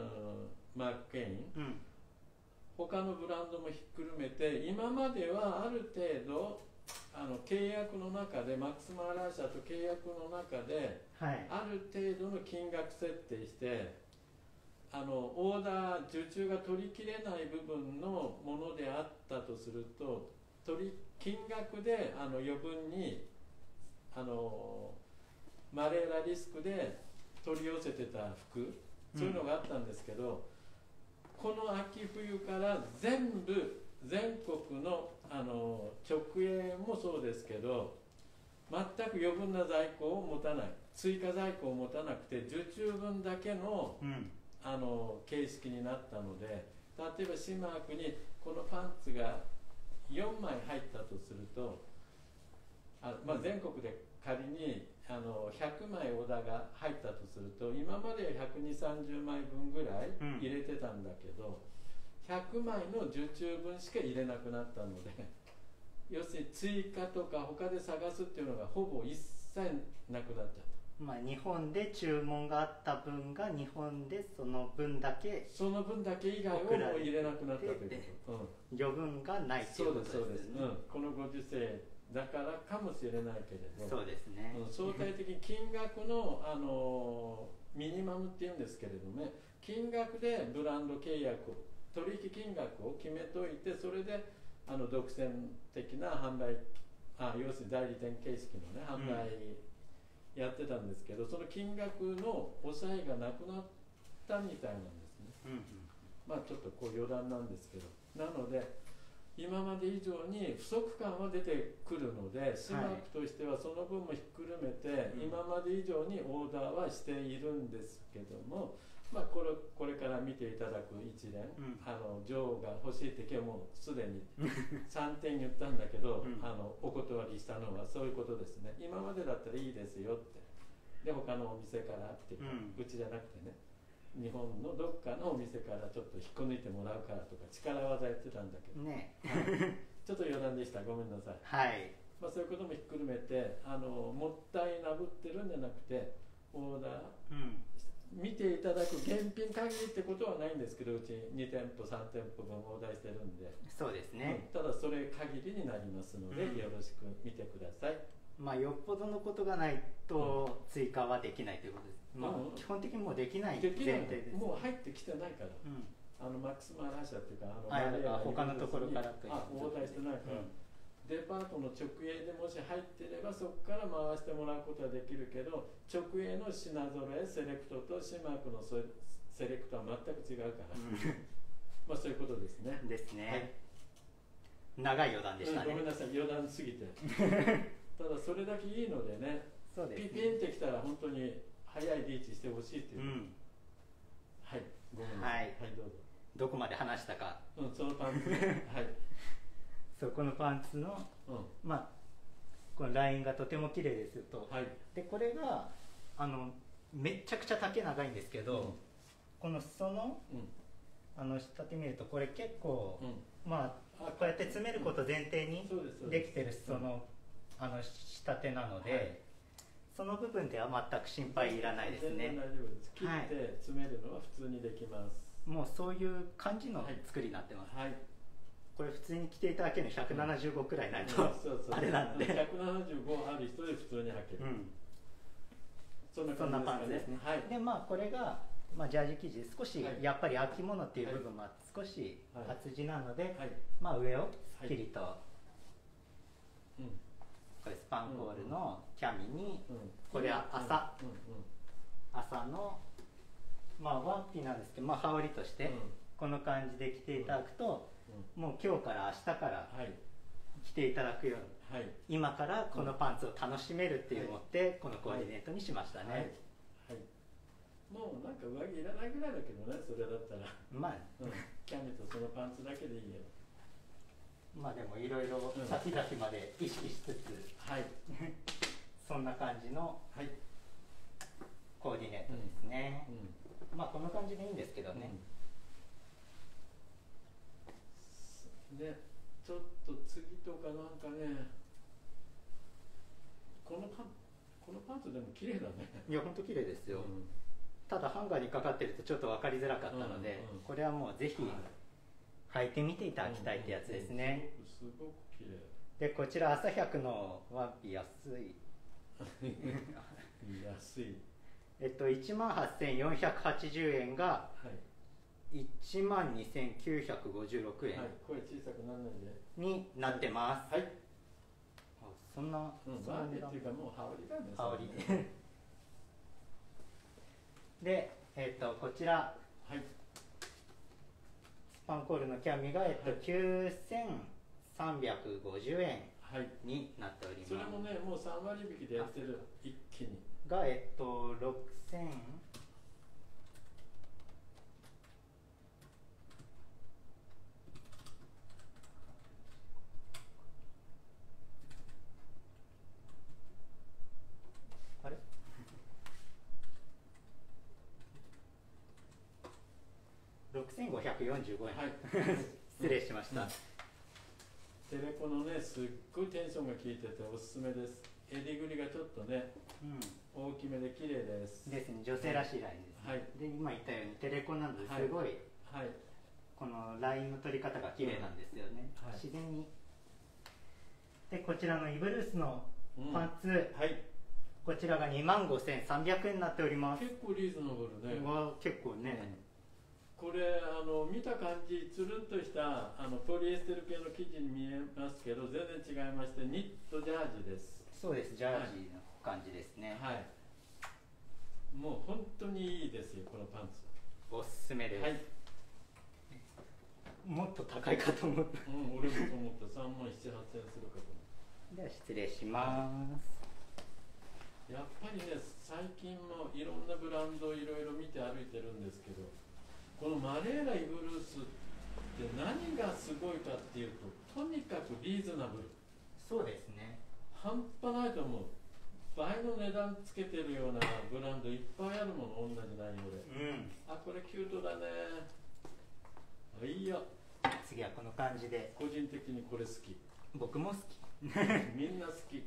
マッケイン、うん、他のブランドもひっくるめて今まではある程度あの契約の中でマックス・マーラー社と契約の中で、はい、ある程度の金額設定してあのオーダー受注が取りきれない部分のものであったとすると取り金額であの余分にあのマレーラリスクで取り寄せてた服、そういうのがあったんですけど、うん、この秋冬から全部全国の、あの直営もそうですけど全く余分な在庫を持たない、追加在庫を持たなくて受注分だけの、うん、あの形式になったので、例えばシマークにこのパンツがよんまい入ったとするとあ、まあ、全国で仮にあのひゃくまいオーダーが入ったとすると今までひゃくにじゅう、さんじゅうまいぶんぐらい入れてたんだけど、ひゃくまいの受注分しか入れなくなったので要するに追加とか他で探すっていうのがほぼ一切なくなっちゃった。
まあ、日本で注文があった分が日本でその分だけ
その分だけ以外をもう入れなくなったということ、
うん、余分がないということですね。
そうですそうです、うん、このご時世だからかもしれないけれど、
そうですね、
うん、相対的に金額の、あのミニマムっていうんですけれども、ね、金額でブランド契約取引金額を決めといてそれであの独占的な販売あ要するに代理店形式の、ね、販売、うんやってたんですけど、その金額の抑えがなくなったみたいなんですね、うんうん、まあちょっとこう余談なんですけど、なので今まで以上に不足感は出てくるのでシマークとしてはその分もひっくるめて、今まで以上にオーダーはしているんですけども、まあ、これこれから見ていただく一連、うん、あの女王が欲しいって今日もうすでにさんてん言ったんだけど、うん、あのお断りしたのはそういうことですね。今までだったらいいですよってで他のお店からっていうか、うん、うちじゃなくてね日本のどっかのお店からちょっと引っこ抜いてもらうからとか力技やってたんだけど、ね、ちょっと余談でした、ごめんなさい、
はい
まあ、そういうこともひっくるめてあのもったいなぶってるんじゃなくてオーダー、うん見ていただく現品限りってことはないんですけど、うちにてんぽさんてんぽ分オーダーしてるんで、
そうですね、
うん、ただそれ限りになりますので、うん、よろしく見てください。
まあよっぽどのことがないと追加はできないということです、うんまあ、基本的にもうできない前提です。
もう入ってきてないから、うん、あのマックスマーラー社っていうかあのマレー
あ他のところからという
あオーダーしてないから、うんデパートの直営でもし入ってればそこから回してもらうことはできるけど直営の品揃えセレクトとシマークのセレクトは全く違うから、うん、まあそういうことですね
ですね、はい、長い余談でしたね、
うん、ごめんなさい余談すぎてただそれだけいいのでね
そうですね
ピピンってきたら本当に早いリーチしてほしいっていう、うん、はいごめんなさい、はい、はい、どうぞ
どこまで話したか、
うん、そのパンツはい
そうこのパンツの、うん、まあこのラインがとても綺麗ですよと、はい、でこれがあのめちゃくちゃ丈長いんですけど、うん、この裾の、うん、あの下手見るとこれ結構、うん、まあこうやって詰めること前提にできてる裾の、あの下手なので、はい、その部分では全く心配いらないですね。
全然大丈夫です。切って詰めるのは普通にできます、
はい、もうそういう感じの作りになってます、はいはいこれ普通に着ていただけるのひゃくななじゅうごくらいないと、うん、そうそうあれなので
ひゃくななじゅうごある人で普通に履ける、うん、
そんな感じですかね。そんなパンツですね、はい、でまあこれが、まあ、ジャージ生地少しやっぱり秋物っていう部分も少し厚地なので、はいはい、まあ上をすっきりと、はいうん、これスパンコールのキャミに、うん、これは朝、うんうん、朝のまあワンピなんですけど、まあ、羽織として、うんこの感じで着ていただくと、うん、もう今日から明日から着ていただくように、はい、今からこのパンツを楽しめるっていうのを持って、はい、このコーディネートにしましたね、はいはい
はい、もうなんか上着いらないぐらいだけどねそれだったら
まあ、
うん、キャミとそのパンツだけでいいよ。
まあでもいろいろ先々まで意識しつつ、うんはい、そんな感じのコーディネートですね、うんうん、まあこの感じでいいんですけどね、うん
でちょっと次とかなんかねこのパンこのパンツでも綺麗だね。
いや本当綺麗ですよ、うん、ただハンガーにかかってるとちょっと分かりづらかったので、うんうん、これはもうぜひ履いてみていただきたいってやつですね、
うんうんうん、すごく綺麗
でこちら朝ひゃくのワンピ安い
安い
えっといちまんはっせんよんひゃくはちじゅうえんがいちまんにせんきゅうひゃくごじゅうろくえん、はい、
声小さくならないで
になってます。
はい。
あそんな、
うん、そんな値段っていうかもう羽織だね。
羽織。で、えっとこちら、
はい、
スパンコールのキャミがえっと、はい、きゅうせんさんびゃくごじゅうえんになっております。
それもねもうさんわり引きでやってる一気に。
がえっとろくせんあれろくせんごひゃくよんじゅうごえん、はい、失礼しました、うん、
テレコのねすっごいテンションが効いてておすすめです。襟ぐりがちょっとね、うん、大きめで綺麗です
ですね、女性らしいラインです、ね、はい、で今言ったようにテレコなのですごい、はい、このラインの取り方が綺麗なんですよね、はい、自然に。でこちらのイブルースのパンツ、うん、はい、こちらがにまんごせんさんびゃくえんになっております。
結構リーズナブルね。
結構ね、
うん、これあの見た感じつるんとしたあのポリエステル系の生地に見えますけど全然違いましてニットジャージです。
そうです、ジャージの感じですね。
はい。もう本当にいいですよこのパンツ。
おすすめです。はい。もっと高いかと思った。
うん、俺もそう思った。さんまんなな、はっせんするかと思った。
では失礼します。
やっぱりね最近もいろんなブランドいろいろ見て歩いてるんですけど、このマレーライブルースって何がすごいかっていうととにかくリーズナブル。
そうですね。
半端ないと思う。倍の値段つけてるようなブランドいっぱいあるもの同じ内容で、うん、あこれキュートだね。あいいよ。
次はこの感じで。
個人的にこれ好き。
僕も好き。
みんな好き。い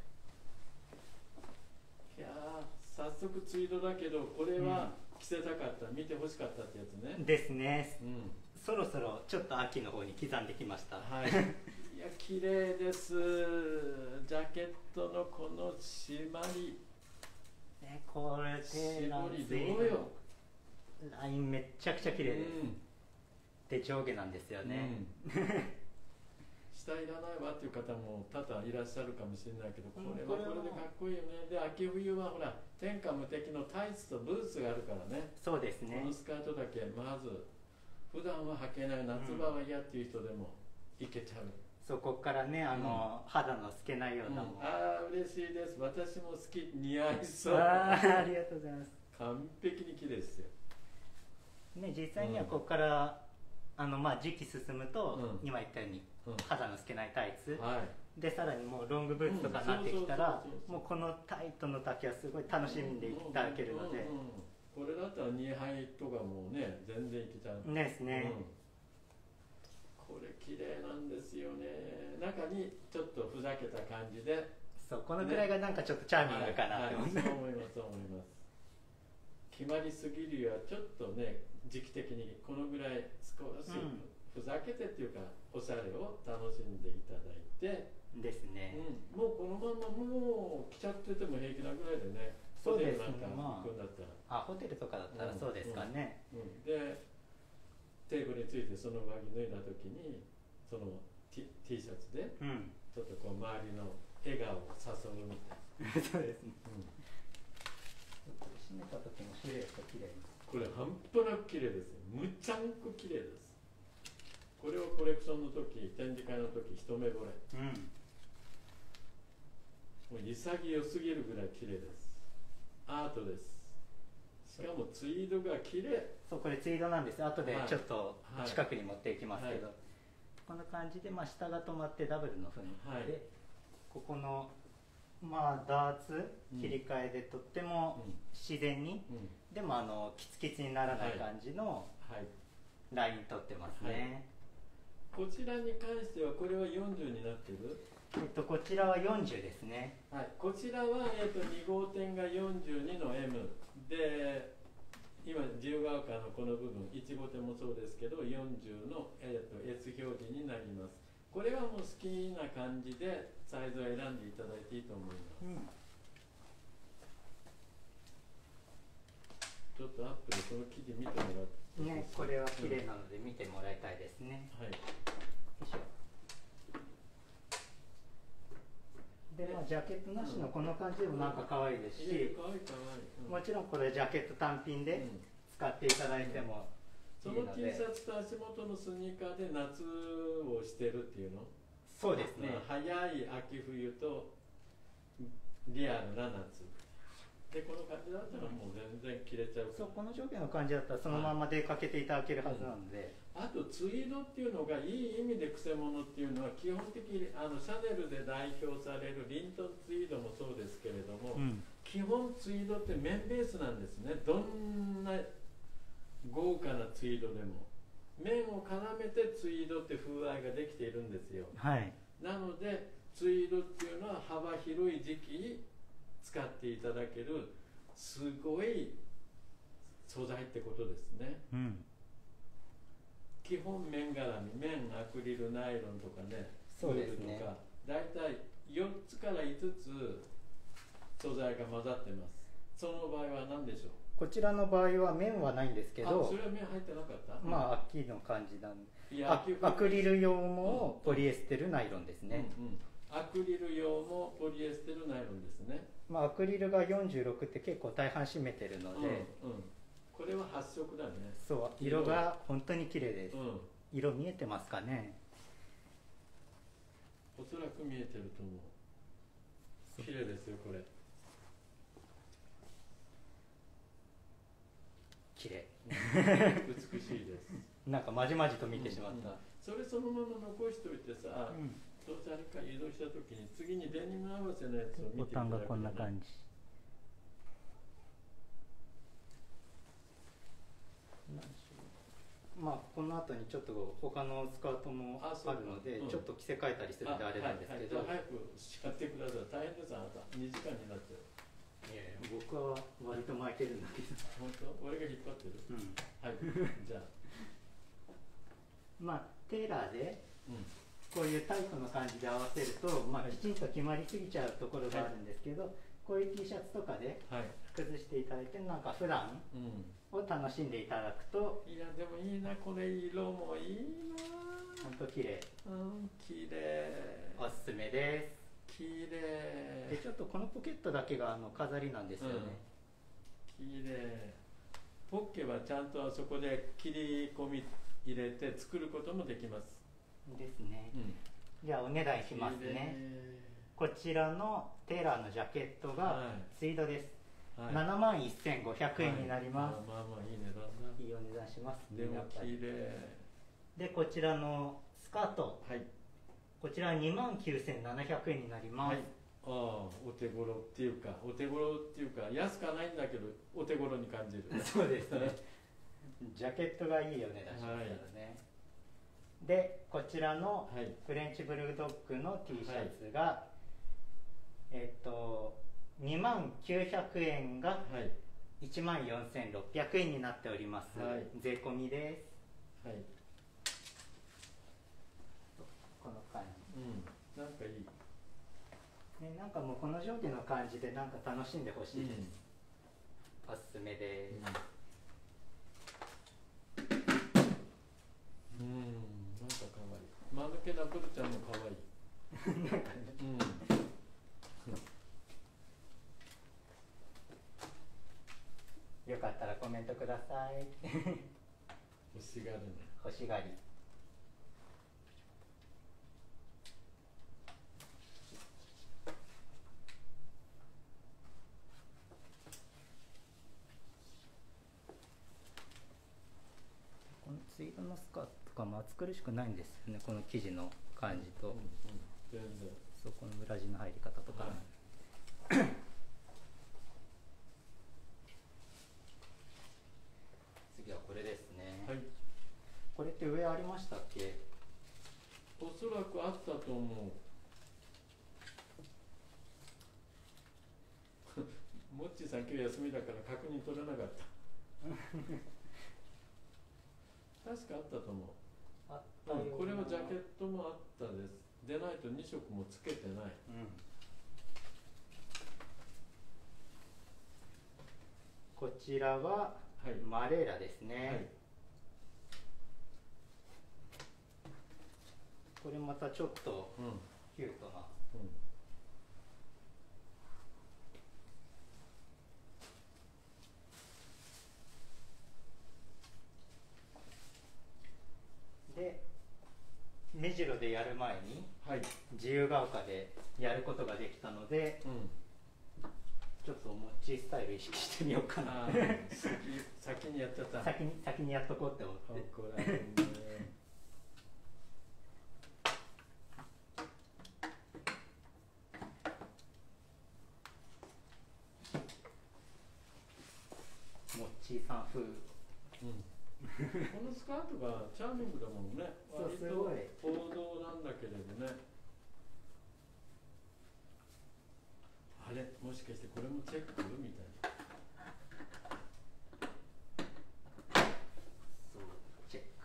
や早速ツイードだけどこれは着せたかった、うん、見てほしかったってやつね。
ですね、うん、そろそろちょっと秋の方に刻んできました。
はいいや綺麗です。ジャケットのこの締まり、
ね、これで
絞りどうよ。
ラインめっちゃくちゃ綺麗です、うん、で上下なんですよね、うん、
下いらないわっていう方も多々いらっしゃるかもしれないけど、これはこれでかっこいいよね。で秋冬はほら天下無敵のタイツとブーツがあるからね。
そうですね。
このスカートだけまず普段は履けない夏場は嫌っていう人でもいけちゃう、うん、
そこからねあの、うん、肌の透けないようなもん、
うん、ああ嬉しいです。私も好き。似合いそう。
あありがとうございます。
完璧に綺麗ですよ
ね。実際にはここから、うん、あのまあ時期進むと、うん、今言ったように、うん、肌の透けないタイツ、はい、でさらにもうロングブーツとかになってきたらもうこのタイトの丈はすごい楽しんでいただけるので、
これだったらにはいとかもね全然いけちゃう
ですね、うん、
これ綺麗なんですよね。中にちょっとふざけた感じで、
そうこのぐらいがなんかちょっとチャーミングかなって思います、
はいはい、そう思いますそう思います。決まりすぎるよりはちょっとね時期的にこのぐらい少しふざけてっていうか、うん、おしゃれを楽しんでいただいて
ですね、
うん、もうこのままもう着ちゃってても平気なぐらいでね。
そうですね。
まあ、
あホテルとかだったらそうですかね、
うんうん、でテーブルについてその上着脱いだ時にその T, T シャツで、うん、ちょっとこう周りの笑顔を誘うみたいな
そうですね、うん、これ締めた時もシルエット綺麗です。
これ半端なく綺麗ですよ。むちゃんこ綺麗です。これをコレクションの時展示会の時一目惚れ、うん、もう潔すぎるぐらい綺麗です。アートです。しかもツイードが綺麗。そう
これツイードなんです。後でちょっと近くに持っていきますけど、はいはい、こんな感じで、まあ、下が止まってダブルの雰囲気で、はい、ここの、まあ、ダーツ切り替えでとっても自然に、うんうん、でもあのキツキツにならない感じのライン取ってますね、
こちらに関してはこれはよんじゅうになってる？
えっとこちらはよんじゅうですね。
はい、こちらは、えっと、に号店がよんじゅうにの エム で、今自由が丘のこの部分いち号店もそうですけどよんじゅうの、えっと、S 表示になります。これはもう好きな感じでサイズを選んでいただいていいと思います。うん、ちょっとアップでこの記事見てもらって
ね、これは綺麗なので見てもらいたいですね。
はい。よいしょ。
で、まあ、ジャケットなしのこの感じでもなんか可愛いですし、
可愛い可愛い、うん、
もちろんこれジャケット単品で使っていただいてもいいので、
その T シャツと足元のスニーカーで夏をしてるっていうの？
そうですね。
早い秋冬とリアルな夏で、この感じだったらもう全然着れちゃう。
そう、この条件の感じだったらそのまま出かけていただけるはずなので、
うん、あとツイードっていうのがいい意味でくせ者っていうのは基本的にあのシャネルで代表されるリントンツイードもそうですけれども、うん、基本ツイードって綿ベースなんですね。どんな豪華なツイードでも綿を絡めてツイードって風合いができているんですよ。
はい、
なのでツイードっていうのは幅広い時期に使っていただけるすごい素材ってことですね。うん、基本綿絡み、綿、アクリル、ナイロンとかね、
そうですね、
ウールとかだいたいよっつからいつつ素材が混ざってます。その場合は何でしょう？
こちらの場合は綿はないんですけど、
あ、それは綿入ってなかった？
まあ秋の感じなんで、アクリル用もポリエステルナイロンですね。
うんうん、アクリル用もポリエステルナイロンですね。
まあ、アクリルがよんじゅうろくって結構大半占めてるので、
うんうん、これは発色だね。
そう、色が本当に綺麗です、うん、色見えてますかね？
おそらく見えてると思う。綺麗ですよこれ。
綺麗
美しいです。
なんかまじまじと見てしまった、うんうん、
それそのまま残しておいてさ、うん、どうせあれか移動した時に次にデニム合わせのやつを見ていただく、ね、
ボタンがこんな感じ。まあこの後にちょっと他のスカートもあるので、うん、ちょっと着せ替えたりするんであれなんですけど、
はいはい、早く叱ってください。大変ですあなた。にじかんになっちゃう。
いやいや、僕は割と巻いてるんだけど。
本当？俺が引っ張ってる？うん、はいじゃあ
まあテーラーでこういうタイプの感じで合わせると、まあ、きちんと決まりすぎちゃうところがあるんですけど、はい、こういう T シャツとかで崩していただいて、なんか普段を楽しんでいただくと、
うん、いやでもいいな、これ色もいいな、
本当綺麗、
うん、綺麗、
おすすめです。
綺麗で、
ちょっとこのポケットだけがあの飾りなんですよね、
うん、綺麗。ポッケはちゃんとあそこで切り込み入れて作ることもできます
ですね、うん、じゃあお値段しますね。こちらのテーラーのジャケットがツイードです、はい、ななまんせんごひゃくえんになります、はい、
まあまあいい値段だ。
いいお値段しますね。
でも綺麗
で、こちらのスカート、はい、こちらはにまんきゅうせんななひゃくえんになります、はい、
ああ、お手頃っていうか、お手頃っていうか安くはないんだけどお手頃に感じる
そうですねジャケットがいいお値段しますからね、はい、で、こちらのフレンチブルードッグの T シャツが、はい、えっとにまんきゅうひゃくえんがいちまんよんせんろっぴゃくえんになっております、はい、税込みです、はい、この感じ、
うん、なんかいい
ね、なんかもうこの上下の感じでなんか楽しんでほしいです、うん、おすすめです、うん
うん、なんかかわいい。間抜けなブルちゃんもかわいい。なんかね。
うん。よかったらコメントください。
欲しがるね。
欲しがり。このツイードのスカートとかも暑苦しくないんですよね、この生地の感じと、うんうん、
全然
そこの裏地の入り方とか、はい、次はこれですね、はい、これって上ありましたっけ？
そらくあったと思う。モッチーさん今日休みだから確認取れなかった確かあったと思う。あったよ、うん、これはジャケットもあったです。でないとに色もつけてない、うん、
こちらはマレーラですね、はい、これまたちょっとキュートな、うんうんで目白でやる前に、はい、自由が丘でやることができたので、うん、ちょっとモッチースタイル意識してみようかな
先, 先にやっちゃった
先に先にやっとこうって思って怒られるねモッチーさん風、うん
このスカートがチャーミングだもんね。割と王道なんだけれどね。あれ、もしかしてこれもチェックみたいな。
そう、チェック。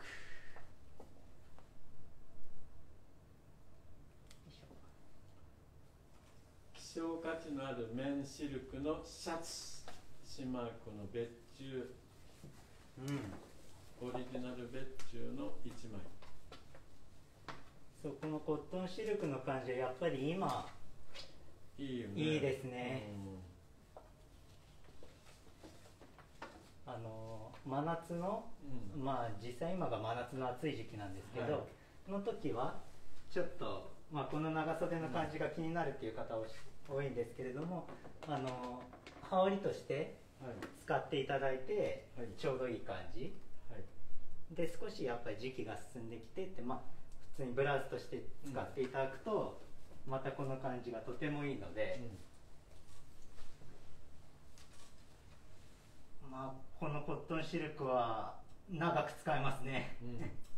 希少価値のある綿シルクのシャツ。シマークの別注。うん。オリジナル別注のいちまい。
そう、このコットンシルクの感じはやっぱり今
いいよね。
いいですね、うん、あの真夏の、うん、まあ実際今が真夏の暑い時期なんですけど、はい、その時はちょっと、まあ、この長袖の感じが気になるっていう方多いんですけれども、あの羽織として使っていただいて、はい、ちょうどいい感じで、少しやっぱり時期が進んできてって、まあ、普通にブラウスとして使っていただくと、うん、またこの感じがとてもいいので、うん、まあこのコットンシルクは長く使えますね、うん、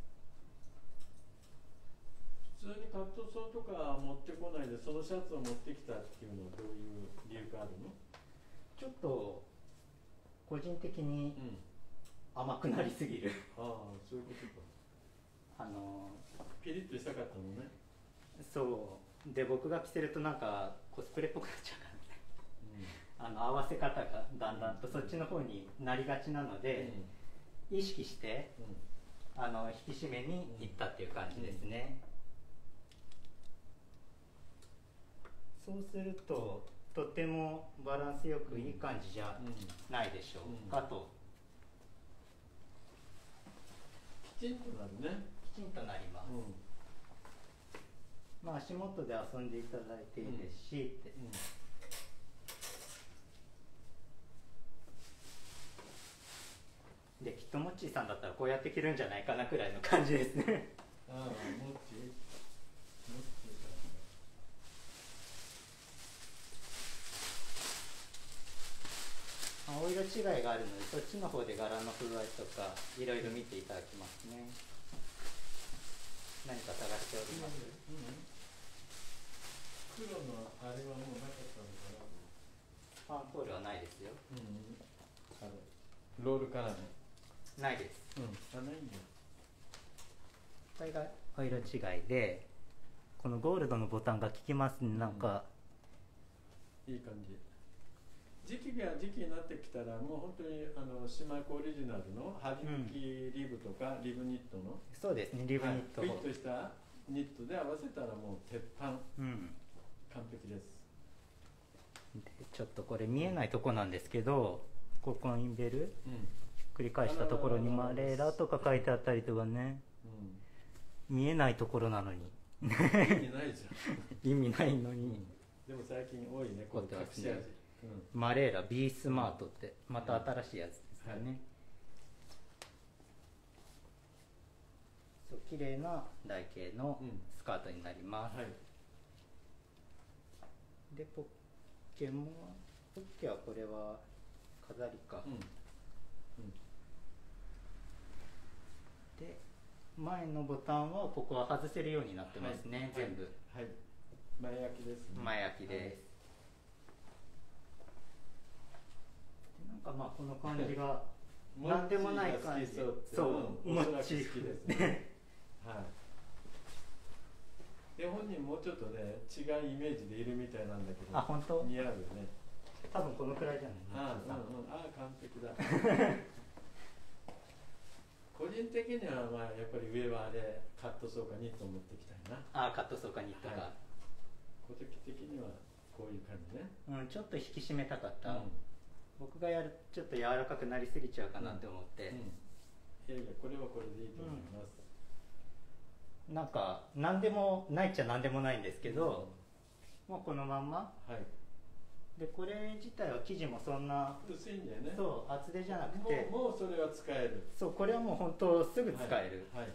普通にカットソーとか持ってこないでそのシャツを持ってきたっていうのはどういう理由があるの？
ちょっと個人的に、うん甘くなりすぎる
ああ、そういうことか。あのピリッとしたかったのね。
そうで、僕が着せるとなんかコスプレっぽくなっちゃうからね、うん、あの合わせ方がだんだんとそっちの方になりがちなので、うん、意識して、うん、あの引き締めにいったっていう感じですね、うんうん、そうするととてもバランスよくいい感じじゃないでしょうかと。
きちんとなるね。
きちんとなります、うん、まあ足元で遊んでいただいていいですし、うんって、うん、できっとモッチーさんだったらこうやって着るんじゃないかなくらいの感じですね
ああ、モッチー
お色違いがあるので、そっちの方で柄の風合いとかいろいろ見ていただきますね。何か探しております？うんうん、
黒のあれはもうなかったのかな。
スパンコールはないですよ、うん、
あのロールカラーね。
ないです、
うん、あ、ないんだ。
これがお色違いで、このゴールドのボタンが効きますね。なんか、
うん、いい感じ。時期が時期になってきたらもう本当にあのシマークオリジナルの端抜きリブとか、うん、リブニットの
そうですね、リブニット、
はい、フィットしたニットで合わせたらもう鉄板、うん、完璧です。
でちょっとこれ見えないとこなんですけど、ここのインベル、うん、繰り返したところにマレーラとか書いてあったりとかね、うん、見えないところなのに
意味ないじゃん
意味ないのに、うん、
でも最近多いね、こういう隠し味、
うん、マレーラ B スマートってまた新しいやつですよね、うん、はい、そう綺麗な台形のスカートになります、うん、はい、でポッケもポッケはこれは飾りか、うんうん、で前のボタンはここは外せるようになってますね、はい、全部。
はい、前焼きですね。
前焼きです。はい、なんかまあこの感じがなんでもない感じ。そう、もっち好きですね。
はい。で本人もうちょっとね違うイメージでいるみたいなんだけど。
あ、本当？
似合うよね。
多分このくらいじゃない。
ああ、うんうん、ああ完璧だ。個人的にはまあやっぱり上はあれカットソーかニットを持ってきたいな。
ああ、カットソーかニットか。はい、
個人的にはこういう感じね。
うん、ちょっと引き締めたかった。うん、僕がやるちょっと柔らかくなりすぎちゃうかなって思って。うんうん、い
やいやこれはこれでいいと思います。
うん、なんか何でもないっちゃ何でもないんですけど、うん、もうこのまんま。はい。でこれ自体は生地もそんな
薄いんだよね。
そう厚手じゃなくて
もう、もうそれは使える。
そうこれはもう本当すぐ使える、はいはい、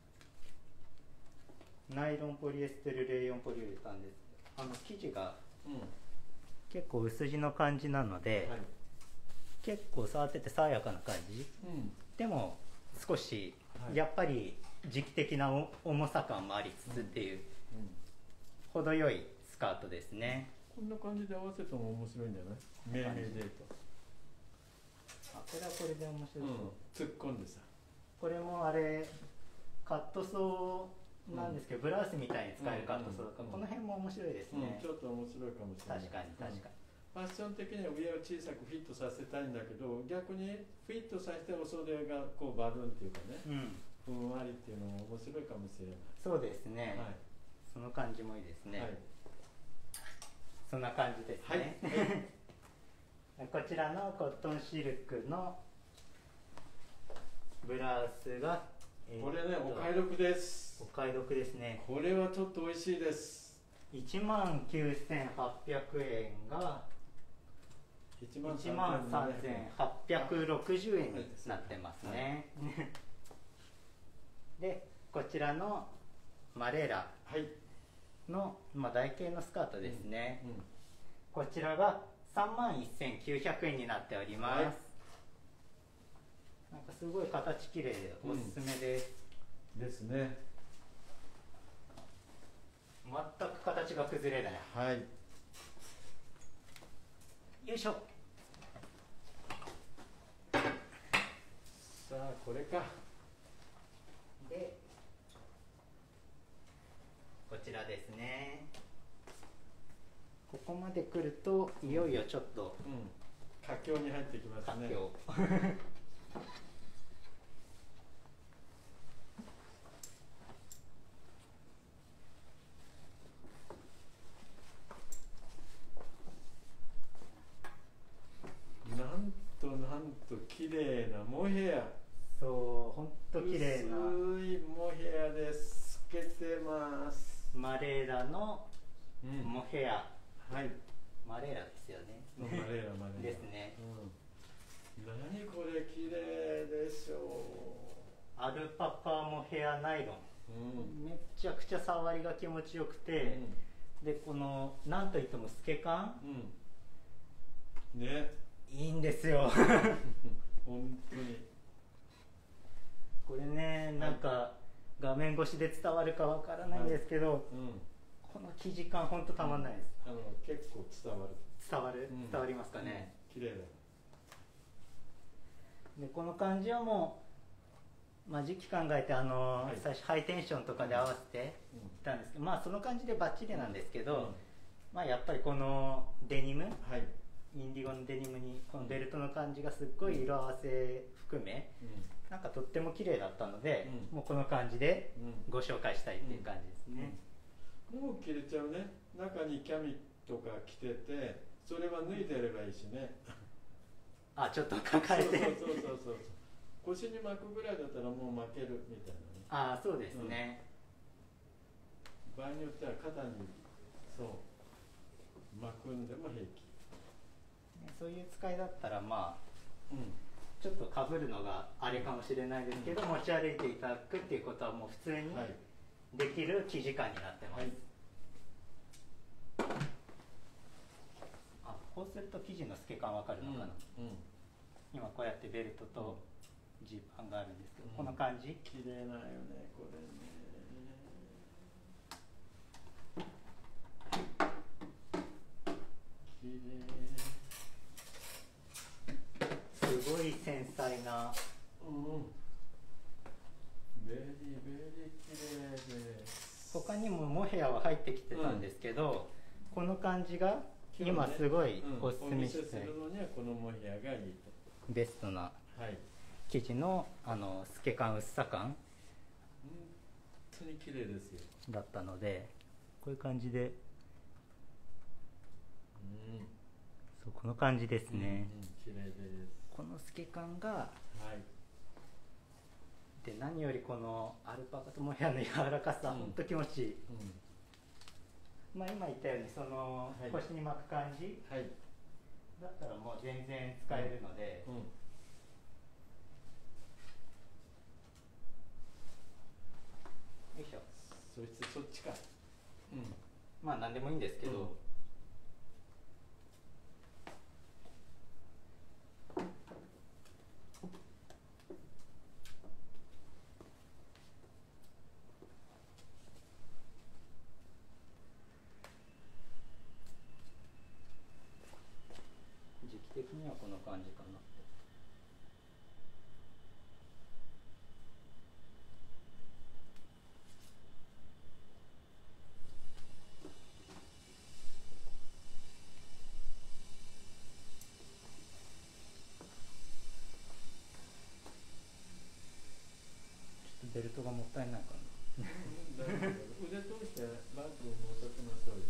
ナイロンポリエステルレーヨンポリウレタンです。あの生地が結構薄地の感じなので、はい、結構触ってて爽やかな感じ、うん、でも少しやっぱり時期的な重さ感もありつつっていう、うんうん、程よいスカートですね。
こんな感じで合わせても面白いんじゃない？命名でと。
あ、これはこれで面白い、うん、
突っ込んでさ。
これもあれカットソーなんですけど、うん、ブラウスみたいに使えるカットソーとか、うんうんうん、この辺も面白いですね、
うん、ちょっと面白いかもしれない。
確かに確かに、
うん、ファッション的には上を小さくフィットさせたいんだけど、逆にフィットさせてお袖がこうバルーンっていうかね、うん、ふんわりっていうのも面白いかもしれない。
そうですね、はい、その感じもいいですね、はい、そんな感じですね、はい、こちらのコットンシルクのブラウスが、
えー、これねお買い得です。
お買い得ですね。
これはちょっと美味しいです。
いちまんきゅうせんはっぴゃくえんがいちまんさんぜんはっぴゃくろくじゅうえんになってますね、はい、でこちらのマレーラの、まあ、台形のスカートですね、うんうん、こちらがさんまんせんきゅうひゃくえんになっております、はい、なんかすごい形きれいでおすすめです、
うん、ですね。
全く形が崩れない。
はい。
よいしょ。
さあこれか。
でこちらですね。ここまで来るといよいよちょっと、
うん、佳境に入ってきますね。
佳境
なんとなんと綺麗なモヘア。
そう本当綺麗な
薄いモヘアです。透けてます。
マレーラのモヘア、
うん、はい、
マレーラですよね。
マレーラマレーラ
ですね、
うん、何これ綺麗でしょ
う。アルパカモヘアナイロン、うん、めちゃくちゃ触りが気持ちよくて、うん、でこのなんといっても透け感、
うん、ね、
いいんですよ
本当に
これね、なんか画面越しで伝わるかわからないんですけど、はい、うん、この生地感本当たまんないです、
うん、あの結構伝わる
伝わる、うん、伝わりますかね、
うん、綺麗だ。
でこの感じはもう、まあ、時期考えてあの、はい、最初ハイテンションとかで合わせてきたんですけど、うん、まあその感じでバッチリなんですけど、うん、まあやっぱりこのデニム、はい、インディゴのデニムにこのベルトの感じがすっごい色合わせ含め、うん、なんかとっても綺麗だったので、うん、もうこの感じでご紹介したいっていう感じですね、
うんうん、もう着れちゃうね。中にキャミとか着ててそれは脱いでればいいしね
あ、ちょっと抱えて
そうそうそうそう腰に巻くぐらいだったらもう巻けるみたいなね。
ああ、そうですね、
うん、場合によっては肩にそう巻くんでも平気、
ね、そういう使いだったらまあ、うん、ちょっとかぶるのがあれかもしれないですけど、うん、持ち歩いていただくっていうことはもう普通にできる生地感になってます、はい、あ、こうすると生地の透け感わかるのかな、うんうん、今こうやってベルトとジーパンがあるんですけど、うん、この感じ
綺麗なよねこれね。綺
麗。すごい繊細な。
うん。ベリーベリー綺麗です。
他にもモヘアは入ってきてたんですけど、うん、この感じが今すごいおすすめして、
うん、お見せするのにはこのモヘアがいいと。
ベストな生地のあの透け感薄さ感。
本当に綺麗ですよ。
だったのでこういう感じで、うん、そうこの感じですね。
うんうん、綺麗です。こ
の透け感が、
はい。
で何よりこのアルパカとモヘアの柔らかさ、うん、本当気持ちいい。うん、まあ今言ったようにその、はい、腰に巻く感じ、はい、だったらもう全然使えるので。うんうん、よいしょ。
そいつそっちか。
うん。まあ何でもいいんですけど。うん、時期的にはこの感じかな。ベルトがもったいないかな。
腕通してバッグを持たせましょうよ。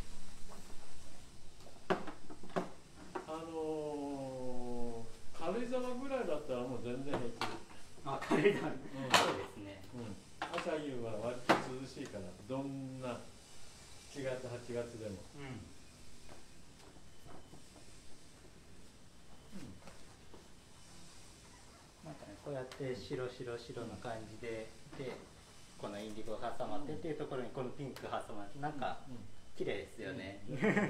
あのー、軽井沢ぐらいだったらもう全然平気。
あ、軽井沢、うん、そうですね。
うん、朝夕は割と涼しいから、どんなしがつはちがつでも。うん
こうやって白白白な感じで、でこのインディゴ挟まってっていうところにこのピンク挟まってなんか綺麗ですよね。こんな感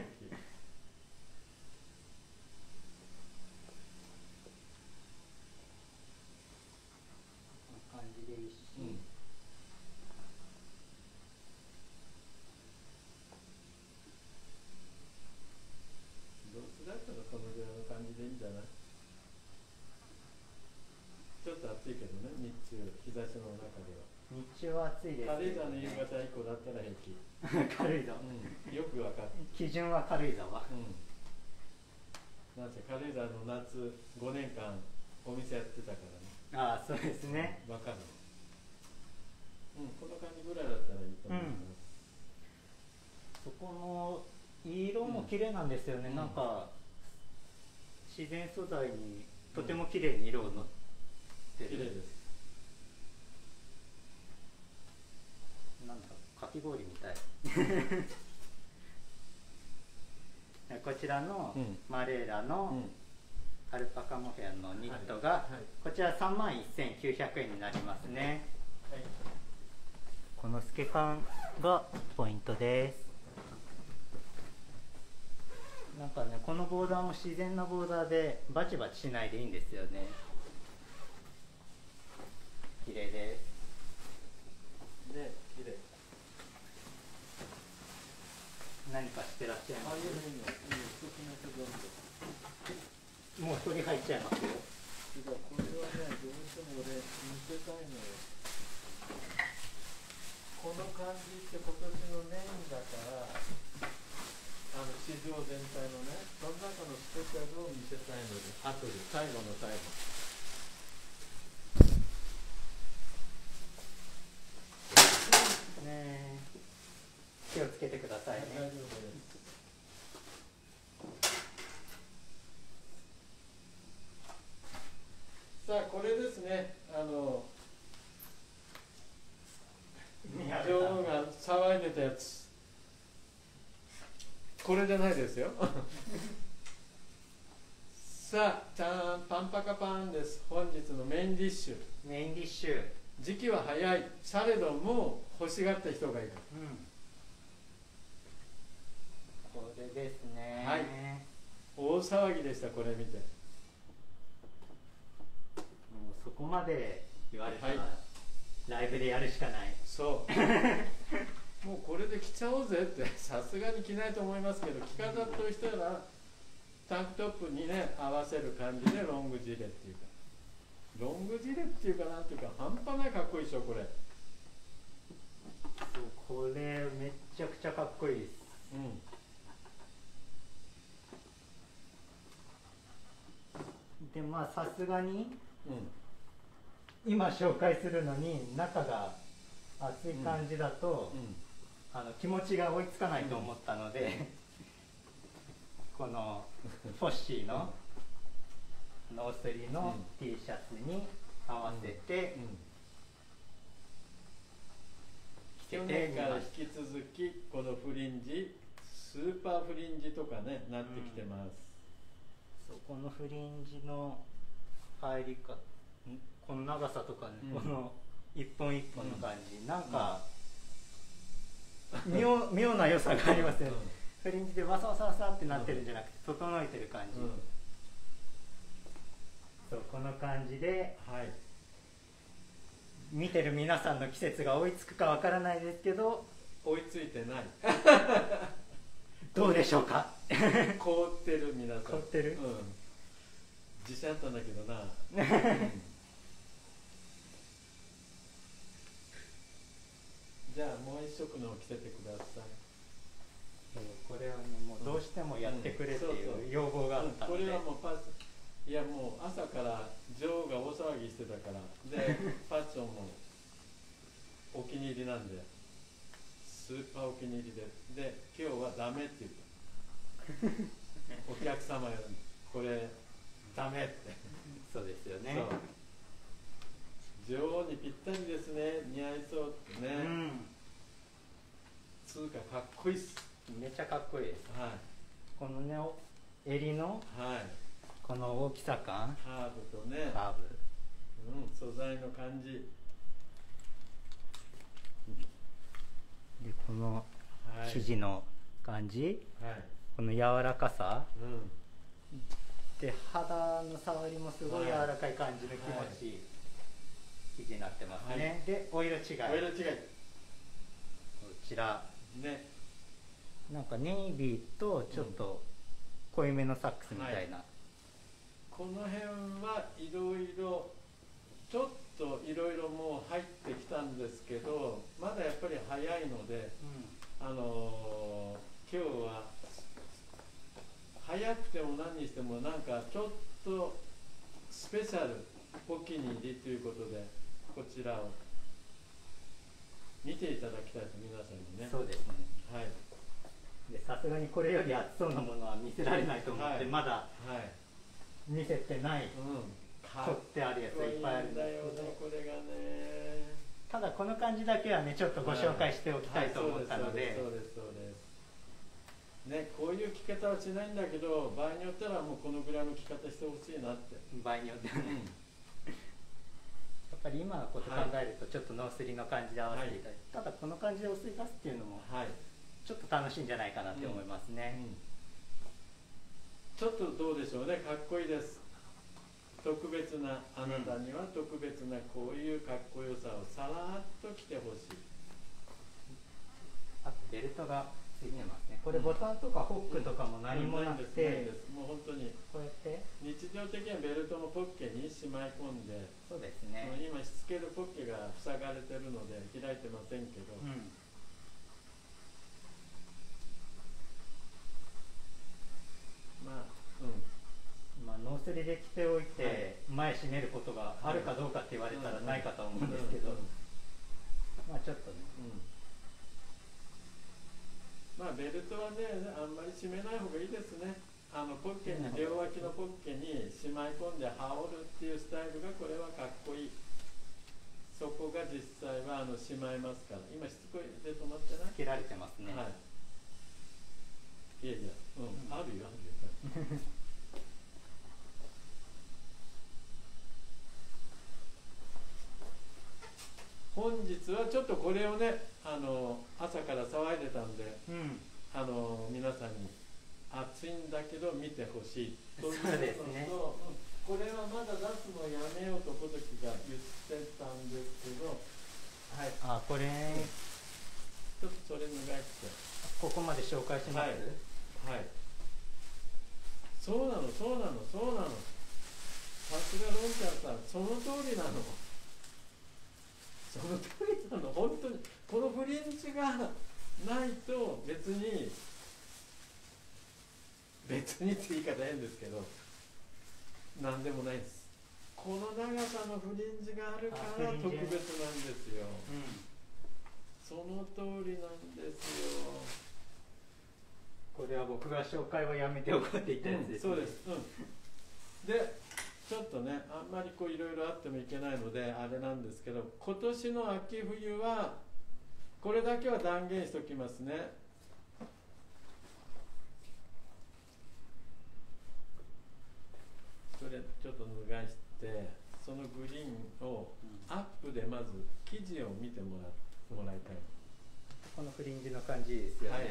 じでいいし、うん、
どうせだったらこのぐらいの感じでいいんじゃない？ちょっと暑いけどね、日中、日差しの中では。
日中は暑いですけど、ね、
軽井沢の夕方以降だったら平気。
軽井沢、うん、
よくわかる。
基準は軽井沢。うん、
なんせ軽井沢の夏ごねんかんお店やってたからね。
ああ、そうですね。
わかる。うん、この感じぐらいだったらいいと思います。
うん、そこの色も綺麗なんですよね。うん、なんか自然素材にとても綺麗に色をのって。
綺麗です。
なんだろう、かき氷みたい。こちらのマレーラのアルパカモヘアのニットが、はいはい、こちらさんまんせんきゅうひゃくえんになりますね。はい、この透け感がポイントです。なんかね、このボーダーも自然なボーダーでバチバチしないでいいんですよね。綺麗です。
ね、綺麗。
何かしてらっしゃいます？
あ、いいのいいの。
もう鳥入っちゃいますよ。
違う、これはね、どうしても俺見せたいのよ。この感じって今年のメインだから、あの市場全体のね、その中のスペシャルを見せたいので、後で最後の最後。
ね、気をつけてくださいね。
大丈夫です。さあ、これですね。あの女王が騒いでたやつ。これじゃないですよ。さあ、じゃん、パンパカパンです。本日のメインディッシュ。
メインディッシュ。
時期は早い。されども欲しがった人がいる。うん、
これですね。
はい。大騒ぎでした、これ見て。
もうそこまで言われたら、はい、ライブでやるしかない。
そうもうこれで着ちゃおうぜってさすがに着ないと思いますけど、着方としたらタンクトップにね合わせる感じでロングジレっていうか、ロングジレっていうかなんていうか半端ないかっこいいでしょこれ。
これめちゃくちゃかっこいいです。うん、でまあさすがに、うん、今紹介するのに中が厚い感じだと、うんうん、あの気持ちが追いつかないと思ったので、うん、このフォッシーのノースリの T シャツに合わせて、うんうん、
去年から引き続きこのフリンジスーパーフリンジとかねなってきてます、
うん、そこのフリンジの入りかこの長さとかね、うん、この一本一本の感じ、うん、なんか、うん、妙, 妙な良さがありますね、うん、フリンジでワサワサワサってなってるんじゃなくて整えてる感じ、うん、そうこの感じで、はい、見てる皆さんの季節が追いつくかわからないですけど
追いついてない
どうでしょうか
凍ってる皆さん
凍ってる、
うん、自信あったんだけどな、うん、じゃあもう一色のを着せてください。
これはねもうどうしてもやってくれっていう要望があったので、
これはもうパスいやもう朝から女王が大騒ぎしてたからでファッションもお気に入りなんでスーパーお気に入りでで今日はダメって言ったお客様よりこれダメって
そうですよね、
女王にぴったりですね、似合いそうってね、うん、つうかかっこいいっす、
めっちゃかっこいいです、はい、このね襟の、はい、この大きさ感、
カーブとね、
カーブ、
うん、素材の感じ
でこの生地の感じ、はい、この柔らかさ、うん、で肌の触りもすごい柔らかい感じの気持ちいい生地になってますね、はい、でお色違い、
お色違いこ
ちらね、なんかネイビーとちょっと濃いめのサックスみたいな、はい、
この辺はいろいろちょっといろいろもう入ってきたんですけどまだやっぱり早いので、うん、あのー、今日は早くても何にしてもなんかちょっとスペシャルお気に入りということでこちらを見ていただきたいと皆さんにね。
そうですね、はい、でさすがにこれより厚そうなものは見せられないと思って、はい、まだ見せてない、うん、取ってあるやつがいっぱいあるんですけど、
これがね、
ただこの感じだけはねちょっとご紹介しておきたいと思ったので、
そうですそうですね、こういう着方はしないんだけど場合によってはもうこのぐらいの着方してほしいなって、
場合によってはね、うん、やっぱり今のこと考えるとちょっとノースリの感じで合わせていただいて、はい、ただこの感じでお水出すっていうのもちょっと楽しいんじゃないかなって思いますね、うんうん、
ちょっとどうでしょうね、かっこいいです。特別なあなたには特別なこういうかっこよさをさらっと着てほしい。
あとベルトがついてますね。これボタンとかホックとかも何もなくて、
うんうん、もう本当に
こうやって
日常的にはベルトのポッケにしまい込んで、
そうですね、
今しつけるポッケが塞がれてるので開いてませんけど、うん、まあうん
まあ、ノースリで着ておいて前閉めることがあるかどうかって言われたらないかと思うんですけど、まあちょっとね、
うん、まあベルトはねあんまり締めない方がいいですね。あのポッケに両脇のポッケにしまい込んで羽織るっていうスタイルがこれはかっこいい。そこが実際はあのしまいますから。今しつこいで止まってない？
つけられてますね。はい。
いやいや、うん、うん、あるよあるよ。本日はちょっとこれをねあの朝から騒いでたんで、うん、あの皆さんに暑いんだけど見てほしいという
そうですね、
ここれはまだ出すのやめようと小時が言ってたんですけど、
はい、あ、これ、
ちょっとそれ脱がして、
ここまで紹介します。
はい、はい、そうなの、そうなの、そうなの。さすがロンちゃんさん、その通りなの。その通りなの、本当に。このフリンジがないと別に、別にって言い方変ですけど、なんでもないです。この長さのフリンジがあるから特別なんですよ。うん、その通りなんですよ。
これは僕が紹介はやめておこうって言ったやつですね。
うん、そうです。うん、で、ちょっとね、あんまりこういろいろあってもいけないのであれなんですけど、今年の秋冬はこれだけは断言しておきますね。それちょっと脱がして、そのグリーンをアップでまず生地を見てもらもらいたい。
このフリンジの感じですよね。はい、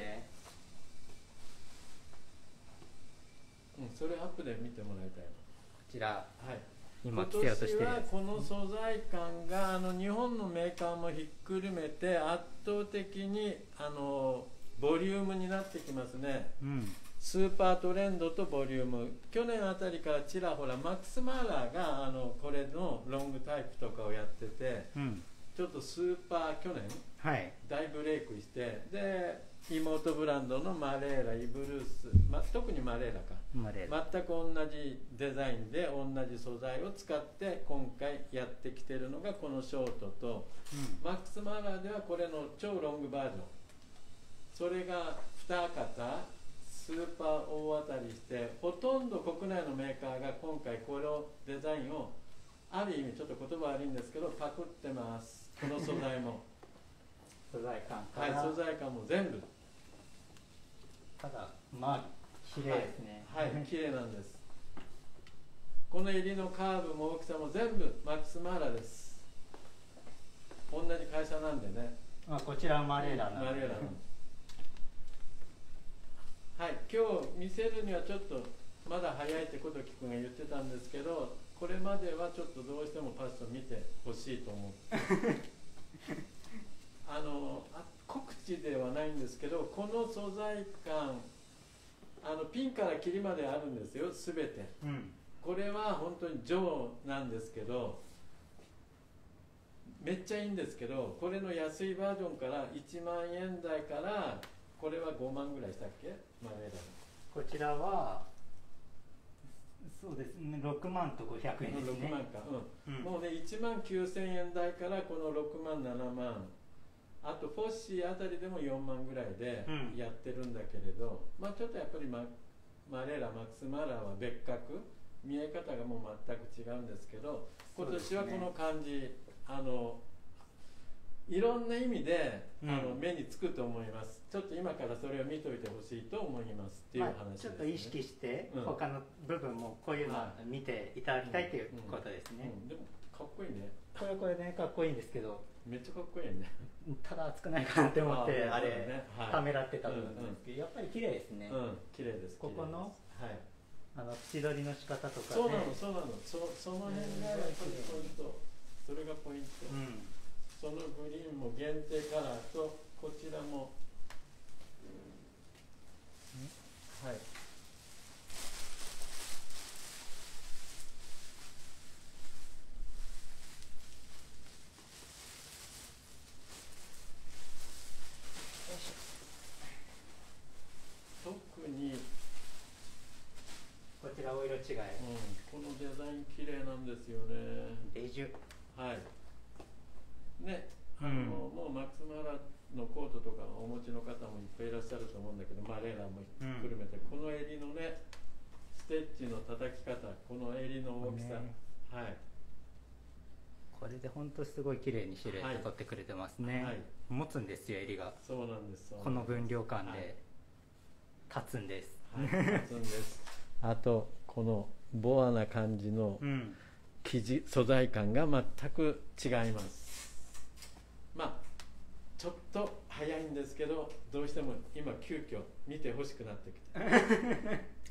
うん、それアップで見てもらいたいの。こ
ちら、
はい、
今
今年はこの素材感があの日本のメーカーもひっくるめて圧倒的にあのボリュームになってきますね。うん、スーパートレンドとボリューム、去年あたりからちらほらマックス・マーラーがあのこれのロングタイプとかをやってて、うん、ちょっとスーパー去年、はい、大ブレイクして、で妹ブランドのマレーラ、イブルース、ま、特にマレーラか、マレーラ全く同じデザインで同じ素材を使って今回やってきてるのがこのショートと、うん、マックス・マーラーではこれの超ロングバージョン、それがにかたスーパー大当たりして、ほとんど国内のメーカーが今回このデザインをある意味ちょっと言葉悪いんですけどパクってます。この素材も
素材感か
ら、はい、素材感も全部。
ただまあ綺麗ですね。
はい、はい、綺麗なんです。この襟のカーブも大きさも全部マックス・マーラーです。同じ会社なんでね。
まあこちらはマレーラなんで、
マレーラのはい、今日見せるにはちょっとまだ早いってことをキ君が言ってたんですけど、これまではちょっとどうしてもパッション見てほしいと思ってあのあ告知ではないんですけど、この素材感あのピンからキリまであるんですよ、すべて、うん、これは本当に上なんですけど、めっちゃいいんですけど、これの安いバージョンからいちまんえん台から、これはごまんぐらいしたっけ、マレーラの。
こちらはそうですね、ろくまんとごひゃくえんですね。
ろくまんか、うんうん、もうねいちまんきゅうせんえん台からこのろくまんななまん、あとフォッシーあたりでもよんまんぐらいでやってるんだけれど、うん、まあちょっとやっぱり マ, マレーラマックス・マーラーは別格、見え方がもう全く違うんですけど、今年はこの感じ、ね、あのいろんな意味で、うん、あの目につくと思います。ちょっと今からそれを見といてほしいと思いますっていう話ですね。まあ、
ちょっと意識して他の部分もこういうのを見ていただきたいということですね。
うんうんうん、でもかっこいいね。
これこれね、かっこいいんですけど、
めっちゃかっこいいね。
ただ熱くないかなって思ってあれ、ね、はい、ためらってた部分なんですけど、うんうん、やっぱり綺麗ですね。
うん、綺麗です。
ここの、はい、あの縁取りの仕方とか、ね、
そうなのそうなの、そその辺がやっぱりポイント、それがポイント。うん、そのグリーンも限定カラーと、こちらも、うん、はい。特に
こちらお色違い、うん、
このデザイン綺麗なんですよね。
ベージュ、
はいね、あの、うん、もうマックス・マーラーのコートとかお持ちの方もいっぱいいらっしゃると思うんだけど、マレーラもひっくるめて、うん、この襟のねステッチの叩き方、この襟の大きさ、ね、はい、
これで本当すごい綺麗にシルエット取ってくれてますね、はい、持つんですよ、襟が。
そうなんです、
この分量感で立つんです、
はい、立つんですあとこのボアな感じの生地、素材感が全く違います。まあちょっと早いんですけど、どうしても今急遽見てほしくなってきて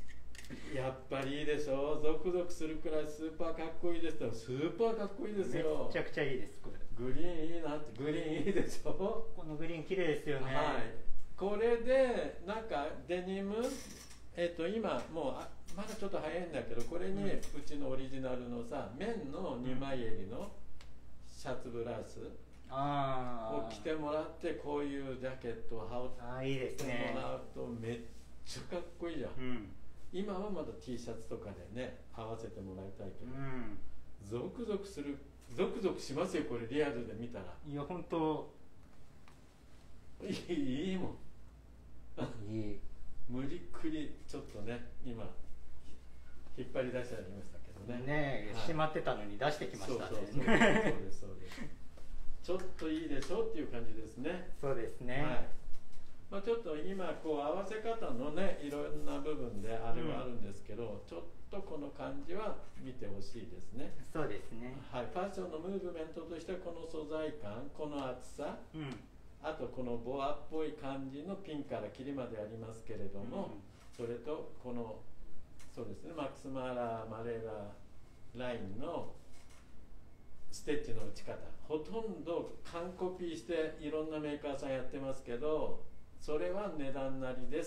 やっぱりいいでしょ。ゾクゾクするくらいスーパーかっこいいです。スーパーかっこいいですよ。
めちゃくちゃいいですこれ。
グリーンいいなって。グリーンいいでしょ。
このグリーン綺麗ですよね。はい。
これでなんかデニム、えっと今もうあまだちょっと早いんだけど、これにうちのオリジナルのさ、綿のにまい襟のシャツブラウスを着てもらって、こういうジャケットを羽織ってもらうとめっちゃかっこいいじゃん。うん、今はまだ T シャツとかでね合わせてもらいたいけど、うん、ゾクゾクする、ゾクゾクしますよこれリアルで見たら。
いや本当
いい、いいもん。いい。無理くりちょっとね今引っ張り出してありましたけどね。
ねえ、はい、しまってたのに出してきましたね。
そうそうそうそうですそうです。ちょっといいでしょっていう感じですね。
そうですね。はい。
まあちょっと今こう合わせ方のねいろんな部分であれはあるんですけど、うん、ちょっとこの感じは見てほしいですね。
そうですね。
はい。ファッションのムーブメントとしてこの素材感、この厚さ。うん。あとこのボアっぽい感じのピンからキリまでありますけれども、うん、それとこのそうですねマックス・マーラー・マレーララインのステッチの打ち方、ほとんど完コピーしていろんなメーカーさんやってますけど、それは値段なりです。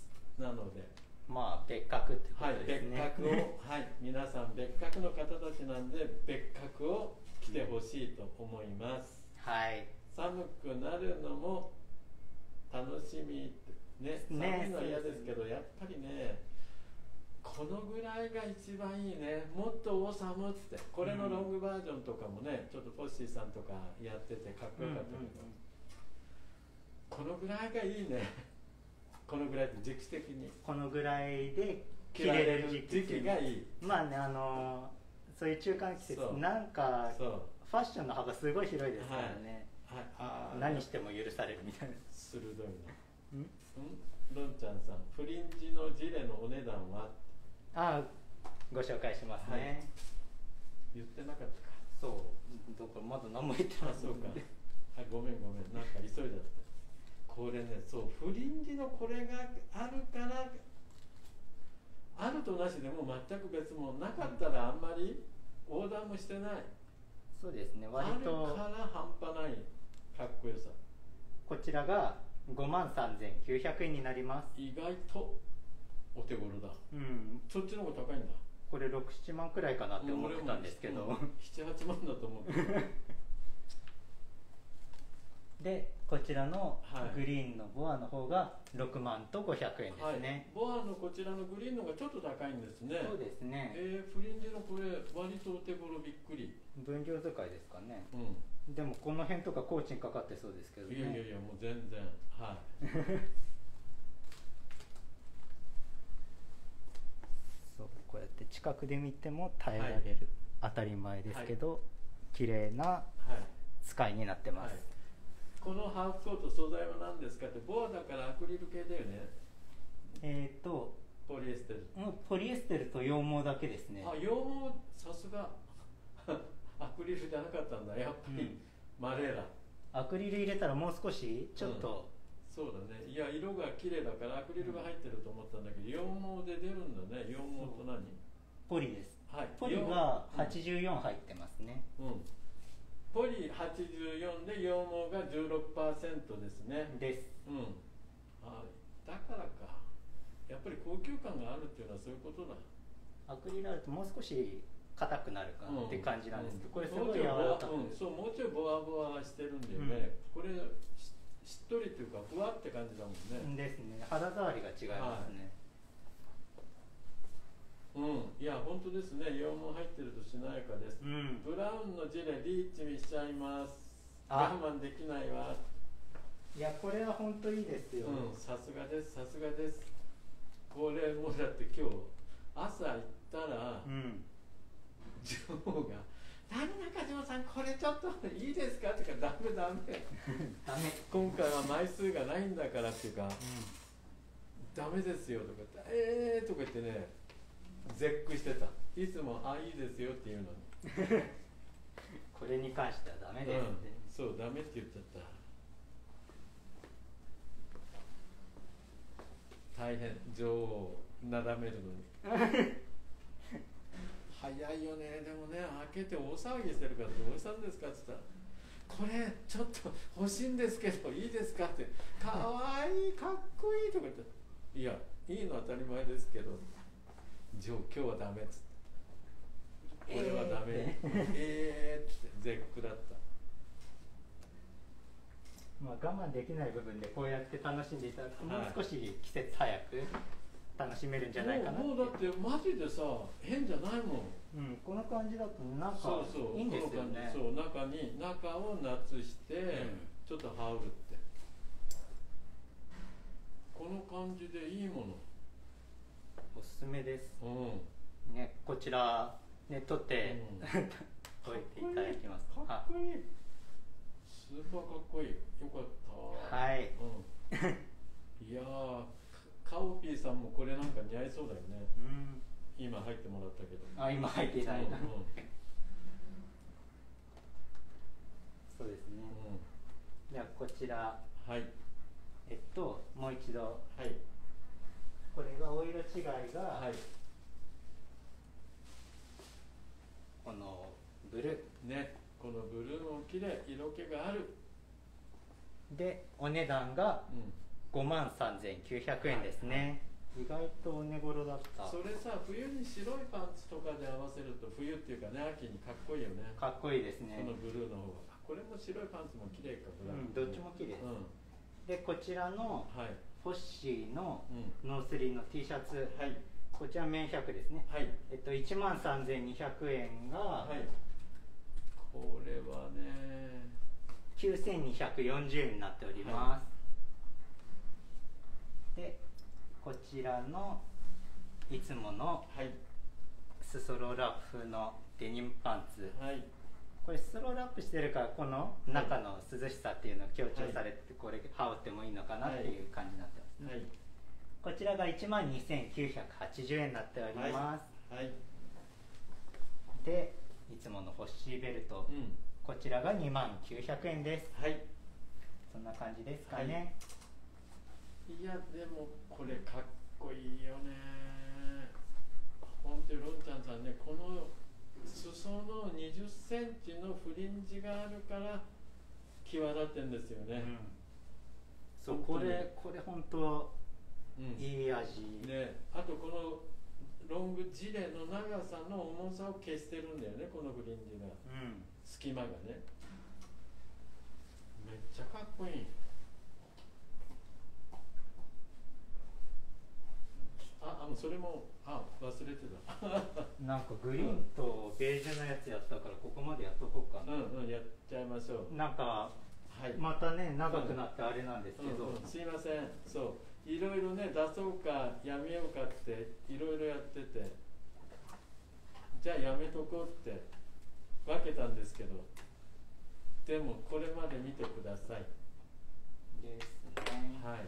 なので
まあ別格ってことですね。
はい、別格をはい皆さん別格の方たちなんで別格を着てほしいと思います。
はい。
寒くなるのも楽しみね。寒いのは嫌ですけど、やっぱりねこのぐらいが一番いいね。もっとお寒って、これのロングバージョンとかもね、ちょっとポッシーさんとかやっててかっこよかったけど、このぐらいがいいね。このぐらいって時期的に
このぐらいで着れる時
期, 時期がいい。
まあね、あのー、そういう中間季節なんかファッションの幅すごい広いですからね。はい、あ何しても許されるみたいな。
鋭いな。ん？ん？ロンちゃんさん、フリンジのジレのお値段は？
ああ、ご紹介しますね。はい、
言ってなかったか。
そう、どこまだ何も言ってない。
あ、そうか。あ、ごめんごめん、なんか急いだって。これね、そうフリンジのこれがあるからあるとなしでも全く別物、なかったらあんまりオーダーもしてない。
そうですね。割と
あるから半端ないかっこよさ。
こちらがごまんさんぜんきゅうひゃくえんになります。
意外とお手頃だ。うん。そっちの方が高いんだ。
これろく、ななまんくらいかなって思ってたんですけど、なな、は
ちまんだと思って
で、こちらのグリーンのボアの方がろくまんとごひゃくえんですね。
はい、ボアのこちらのグリーンの方がちょっと高いんですね。
そうですね。
えー、フリンジのこれ割とお手頃、びっくり。
分量使いですかね。うん。でもこの辺とか工賃かかってそうですけどね。
いやいやいや、もう全然。はい。
そう、こうやって近くで見ても耐えられる、はい、当たり前ですけど、はい、綺麗な使いになってます。はい、
このハーフコート素材は何ですかって、ボアだからアクリル系だよね。
えっ、ー、と
ポリエステル。
ポリエステルと羊毛だけですね。
あ、羊毛、さすがアクリルじゃなかったんだ、やっぱり、うん、マレーラ。
アクリル入れたらもう少しちょっと、
うん、そうだね。いや、色が綺麗だからアクリルが入ってると思ったんだけど、羊毛で出るんだね。羊毛と何？
ポリです。はい、ポリがはちじゅうよん入ってますね。
うん、うん、ポリはちじゅうよんで羊毛が じゅうろくパーセント ですね。
です。
うん。あ、だからか。やっぱり高級感があるっていうのはそういうことだ。
アクリルあるともう少し硬くなるかって感じなんですけど、うんうん、これすごい柔らかく、うん、そう、もうちょいボワボワしてるんだよね、うん、これ し, しっとりというかふわって感じだもんね。 ですね。肌触りが違いますね。
はい、うん、いや本当ですね。羊毛入ってるとしなやかです、うん、ブラウンのジレリーチにしちゃいます。我慢できないわ。
いや、これは本当いいですよ。
さすがです、さすがです。これもだって今日朝行ったら、うん、ジョーが「何中条さんこれちょっといいですか?」って言うから「ダメダメダメ今回は枚数がないんだから」っていうか「うん、ダメですよ」とか言って「えー」とか言ってね絶句してた。いつも「あ、いいですよ」って言うのに
これに関してはダメですね、
うん、そうダメって言っちゃった。大変。女王なだめるのに早いよね。でもね、開けて大騒ぎしてるから「どうしたんですか?」って言ったら「これちょっと欲しいんですけどいいですか?」って「かわいい、かっこいい」とか言って「いやいいの当たり前ですけどジョー今日はダメ」っつって「これはダメ」えーって絶句だった。
まあ我慢できない部分でこうやって楽しんでいただくと、もう少し季節早く楽しめるんじゃないかなって。
もう、もうだってマジでさ変じゃないもん。
うん、この感じだとなんかいいんですよね。
そうそう、中に中を夏して、うん、ちょっと羽織るって、この感じでいいもの
おすすめです、
うん
ね、こちらね取って、うん、解いていただきます。
かっこいい、スーパーかっこいい、よかった。
はい、
うん、いやーカオピーさんもこれなんか似合いそうだよね、うん、今入ってもらったけど。
あ、今入っていただいた、うんうん、そうですね、うん、ではこちら、
はい、
えっともう一度、
はい、
これがお色違いが、はい、このブル
ーね、このブルーも綺麗、色気がある。
でお値段が、うん、ごまんさんぜんきゅうひゃくえんですね、はいはい、意外とお値頃だった。
それさ、冬に白いパンツとかで合わせると、冬っていうかね、秋にかっこいいよね。
かっこいいですね。
このブルーの方が、これも白いパンツも綺麗か、ブラウン、
うん、どっちも綺麗です、うん、でこちらの、はい、フォッシーのノースリーの T シャツ、はい、こちら綿ひゃくですね、はい、えっと、いちまんさんぜんにひゃくえんが、はい、
これはね
きゅうせんにひゃくよんじゅうえんになっております、はい、でこちらのいつものスソロラップのデニムパンツ、はい、これスソロラップしてるからこの中の涼しさっていうのを強調されて、これ羽織ってもいいのかなっていう感じになってますね、はい、こちらがいちまんにせんきゅうひゃくはちじゅうえんになっております、はいはい、でいつものホッシーベルト、うん、こちらがにまんきゅうひゃくえんです、はい、そんな感じですかね、
はい、いやでもこれかっこいいよね。本当にロンちゃんさんね、この裾のにじゅっセンチのフリンジがあるから際立ってんですよね、うん、
そうこれこれ本当、うん、いい味
ね。あとこのロングジレの長さの重さを消してるんだよね、このフリンジが、うん、隙間がね、めっちゃかっこいい。あ、あのそれもあ忘れてた
なんかグリーンとベージュのやつやったからここまでやっとこうかな。
うんうん、やっちゃいましょう。
なんか、はい、またね長くなってあれなんですけど、
うんうんうん、すいません、そういろいろね出そうかやめようかっていろいろやってて、じゃあやめとこうって分けたんですけど、でもこれまで見てください
ですね。
はい、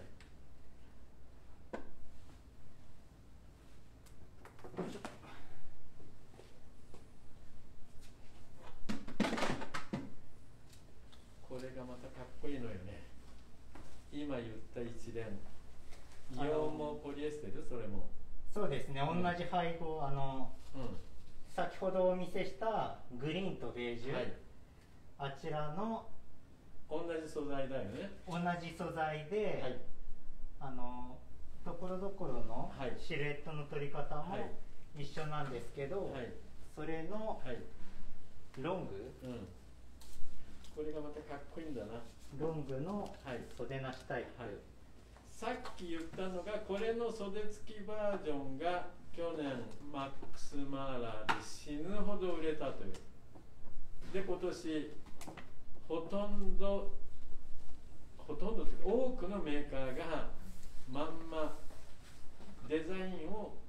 これがまたかっこいいのよね。今言った一連、羊毛ポリエステル、それも
そうですね、うん、同じ配合、あの、うん、先ほどお見せしたグリーンとベージュ、はい、あちらの
同じ素材だよね。
同じ素材で、はい、あのところどころのシルエットの取り方も一緒なんですけど、はい、それのロング、
うん、これがまたかっこいいんだな。
ロングの袖なしタイプ、はいはい、
さっき言ったのがこれの袖付きバージョンが去年マックスマーラーで死ぬほど売れたという。で今年ほとんどほとんどというか多くのメーカーがまんまデザインを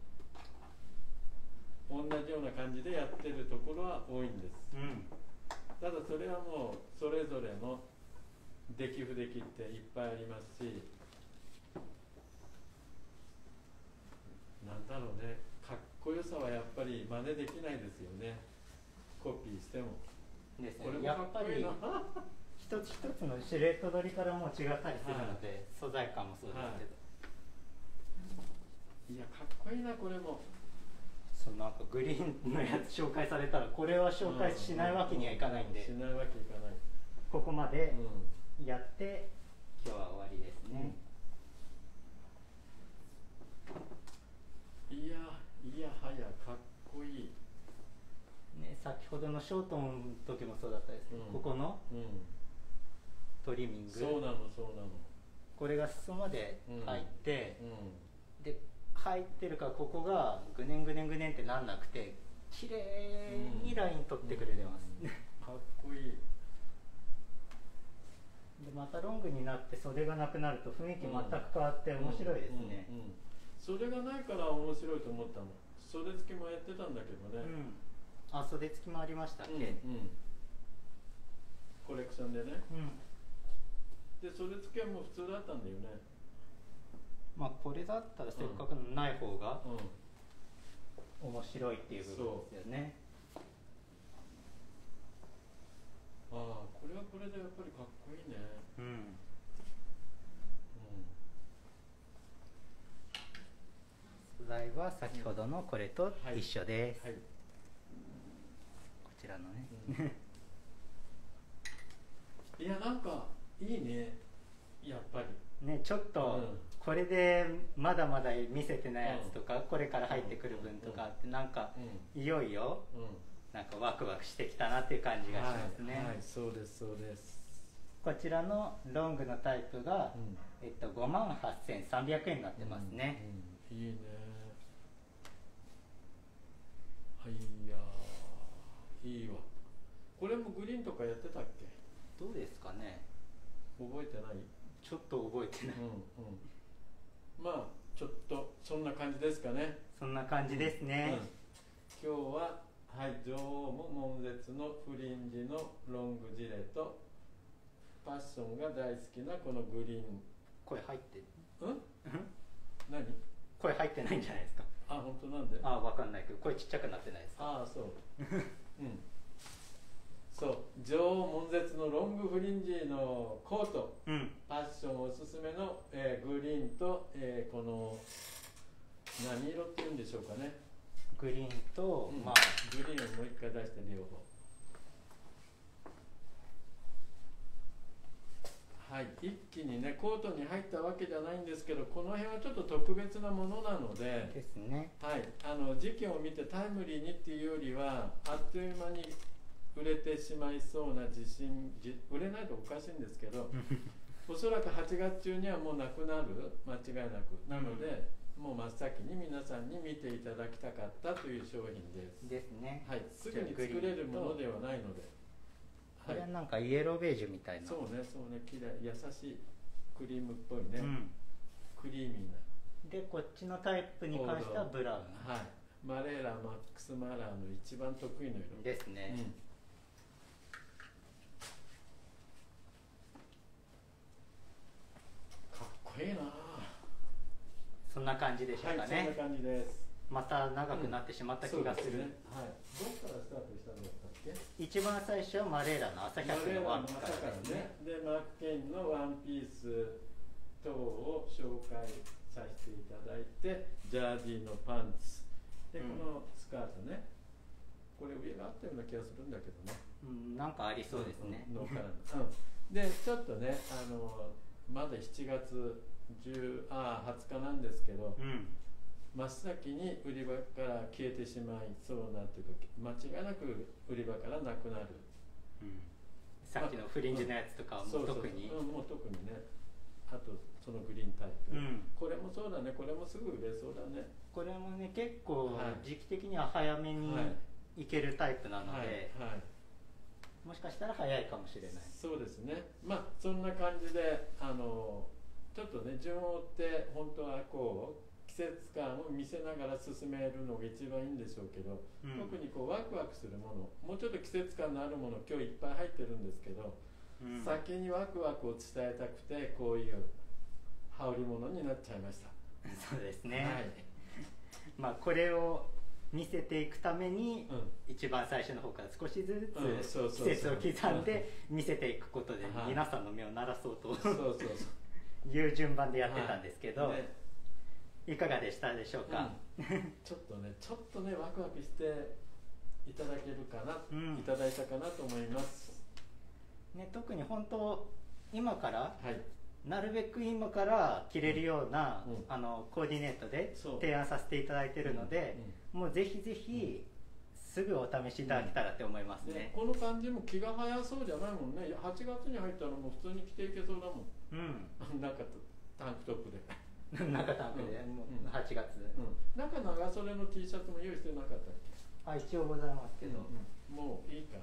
同じような感じでやってるところは多いんです、うん、ただそれはもうそれぞれの出来不出来っていっぱいありますし、なんだろうね、かっこよさはやっぱり真似できないですよね、コピーしても
ですね。これもかっこいいな。やっぱり一つ一つのシルエット取りからも違ったりするので、はい、素材感もそうですけど、
はい、いやかっこいいなこれも。
そうなんかグリーンのやつ紹介されたらこれは紹介しないわけにはいかないんで、
しないわけいかない。
ここまでやって、うん、今日は終わりですね。
うん、いやいやはやかっこいい。
ね、先ほどのショートの時もそうだったですけど、うん、ここの、うん、トリミング。
そうなのそうなの。
これが裾まで入って、うんうん、で入ってるからここがぐねんぐねんぐねんってなんなくて綺麗にライン取ってくれてます、
うんうん、かっこいい。
でまたロングになって袖がなくなると雰囲気全く変わって面白いですね。
袖がないから面白いと思ったの。袖付きもやってたんだけどね、うん、
あ、袖付きもありましたっけ、うんうん、
コレクションでね、うん、で袖付きはもう普通だったんだよね。
まあこれだったらせっかくのない方が面白いっていう部分ですよね、
うん、ああこれはこれでやっぱりかっこいいね。うん、うん、
素材は先ほどのこれと一緒です、はいはい、こちらのね、
うん、いやなんかいいねやっぱり
ね、ちょっとこれでまだまだ見せてないやつとか、うん、これから入ってくる分とかってなんか、うん、いよいよ、うん、なんかワクワクしてきたなっていう感じがしますね。
はい、はい、そうですそうです。
こちらのロングのタイプが、うん、えっと、ごまんはっせんさんびゃくえんになってますね、
うんうん、いいね。はい、いやいいわ。これもグリーンとかやってたっけ。
どうですかね、
覚えてない。
ちょっと覚えてない、うんうん、
まあちょっとそんな感じですかね。
そんな感じですね、
うん、今日は、はい、女王も悶絶のフリンジのロングジレとパッションが大好きなこのグリーン。
声入ってる。
うん何
声入ってないんじゃないですか。
あ、本当なんで。
あ、分かんないけど声ちっちゃくなってないですか。
ああ、そううんそう女王悶絶のロングフリンジのコート、うん、パッションおすすめの、えー、グリーンと、えー、この何色っていうんでしょうかね。
グリーンと、
うん、まあグリーンをもう一回出して両方。はい、一気にねコートに入ったわけじゃないんですけど、この辺はちょっと特別なものなので
ですね、
はい、あの時期を見てタイムリーにっていうよりはあっという間に売れてしまいそうな自信、売れないとおかしいんですけどおそらくはちがつ中にはもうなくなる、間違いなく。なので、うん、もう真っ先に皆さんに見ていただきたかったという商品です
ですね、
はい、すぐに作れるものではないので。
これはなんかイエローベージュみたいな、
そうねそうね、きれい、優しいクリームっぽいね、うん、クリーミーな。
でこっちのタイプに関してはブラウン、
はい、マレーラマックスマラーの一番得意の色
ですね、うん、
かっこいいな。
そんな感じでしょうかね。
はい、そんな感じです。
また長くなってしまった気がする、うん、
ね、はい、どこからスタートしたのだったっけ。
一番最初はマレーラの朝百のワンピースからですね。
でマーク・ケインのワンピース等を紹介させていただいて、ジャージーのパンツで、うん、このスカートね、これ上があったような気がするんだけどね、
うん、なんかありそうですね、
うん、のからの、うん、でちょっとね、あのまだしちがつじゅうあはつかなんですけど、うん、真っ先に売り場から消えてしまいそうなというか、間違いなく売り場からなくなる、
うん、さっきのフリンジのやつとかはもう特に、
うん、もう特にね。あとそのグリーンタイプ、うん、これもそうだね、これもすぐ売れそうだね。
これもね結構時期的には早めにいけるタイプなので、はいはいはい、もしかしたら早いかもしれない。
そうですね、まあそんな感じで、あのちょっとね順を追って本当はこう季節感を見せながら進めるのが一番いいんでしょうけど、うん、特にこうワクワクするもの、もうちょっと季節感のあるもの今日いっぱい入ってるんですけど、うん、先にワクワクを伝えたくてこういう羽織物になっちゃいました。
そうですね、はい、まあこれを見せていくために、うん、一番最初の方から少しずつ季節を刻んで見せていくことで皆さんの目を鳴らそうという順番でやってたんですけど、はいね、 いかがでしたでしょうか、
うん、ちょっとねちょっとねワクワクしていただけるかな、うん、いただいたかなと思います、
ね、特に本当今から、
はい、
なるべく今から着れるような、うん、あのコーディネートで提案させていただいているので、うんうん、もうぜひぜひ、すぐお試しいただけたらって思いますね、
うん、この感じも気が早そうじゃないもんね。はちがつに入ったらもう普通に着ていけそうだもん、うん、なんかタンクトップで
中タンクで、うん、もうはちがつ、
うん、なんか長袖の T シャツも用意してなかったっけ。
あ、一応ございますけど、うん
うん、もういいか。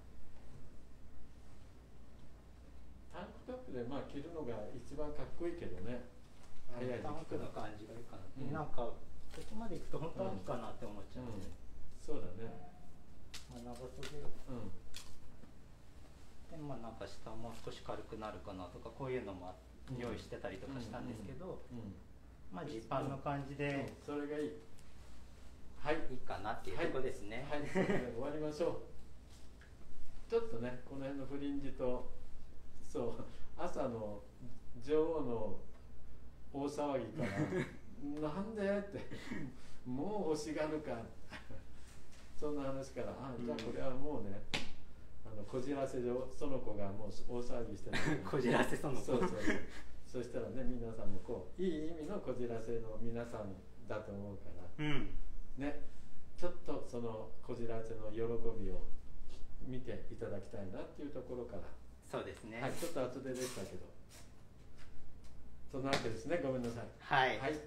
タンクトップでまあ着るのが一番かっこいいけどね。
早いタンクの感じがいいかな、うん、なんかここまでいくと本当秋かなって思っちゃう、ね、
うんうん、そうだね。
まあ、長袖、うん、でまあなんか下もう少し軽くなるかなとかこういうのも用意してたりとかしたんですけど、まあジーパンの感じで、
うん、それがいい、
はい、いいかなっていうとこですね。
はい、はい、それで終わりましょう。ちょっとねこの辺のフリンジとそう朝の女王の大騒ぎからなんでってもう欲しがるかそんな話から、あ、じゃあこれはもうね、あのこじらせ上その子がもう大騒ぎしてる
こじらせその子
そうそうそうそしたらね皆さんもこういい意味のこじらせの皆さんだと思うから、うん、ねちょっとそのこじらせの喜びを見ていただきたいなっていうところから。
そうですね、
はい、ちょっと後出でしたけどそんなわけですね。ごめんなさい。
はい、はい、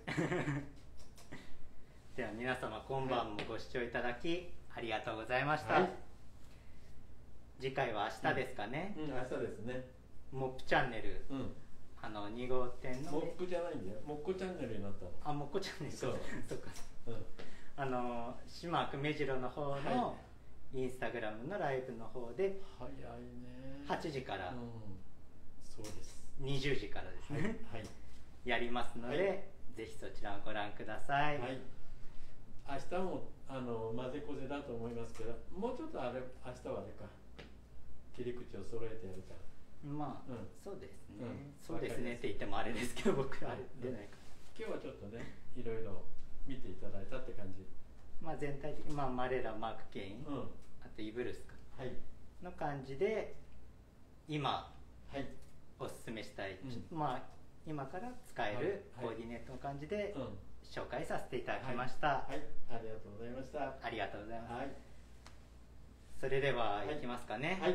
では皆様今晩もご視聴いただき、はい、ありがとうございました、はい、次回は明日ですかね、
うんうん、明日ですね。
モップチャンネル、うん、あのに号店の
モップじゃないんだよ、モッコチャンネルになったの。
あ、モッコチャンネル、
そう
そっか、うん、あの島久米次郎の方の、はい、インスタグラムのライブの方で
早いね
はちじから、うん、
そうです
にじゅうじからですね、はいはい、やりますので、はい、ぜひそちらをご覧ください、はい、
明日もあの混ぜこぜだと思いますけど、もうちょっとあれ明日はあれか切り口を揃えてやるから。
まあ、うん、そうですね、うん、そうですねって言ってもあれですけど僕は出ないから、
今日はちょっとねいろいろ見ていただいたって感じ。
まあ全体的に、まあ、マレラ、マーク・ケイン、うん、あとイブルスか、はい、の感じで今、はい、おすすめしたい、うん、まあ今から使えるコーディネートの感じで紹介させていただきました、
はいはい、ありがとうございました。
ありがとうございます、はい、それではいきますかね。はい、はい、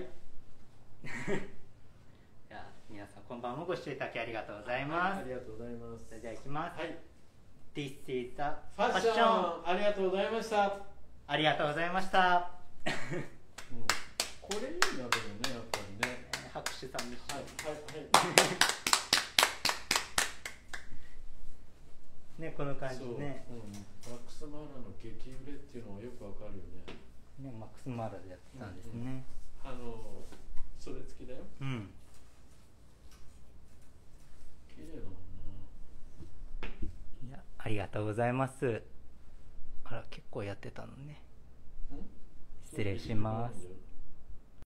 じゃあ皆さんこんばんもご視聴いただきありがとうございます、
はい、ありがとうございます。
それではいきます、はい、This is the
ファッション。ありがとうございました。
ありがとうございましたうん、
これいいんだけどね、やっぱりね。
拍手さんでした。はいはいはいね、この感じね、
うん、マックスマーラの激売れっていうのはよくわかるよね。
ね、マックスマーラでやってたんですね、うんうん、
あのそれ付きだよ。うん、綺麗だもんな。
いや、ありがとうございます。あら、結構やってたのね。失礼します。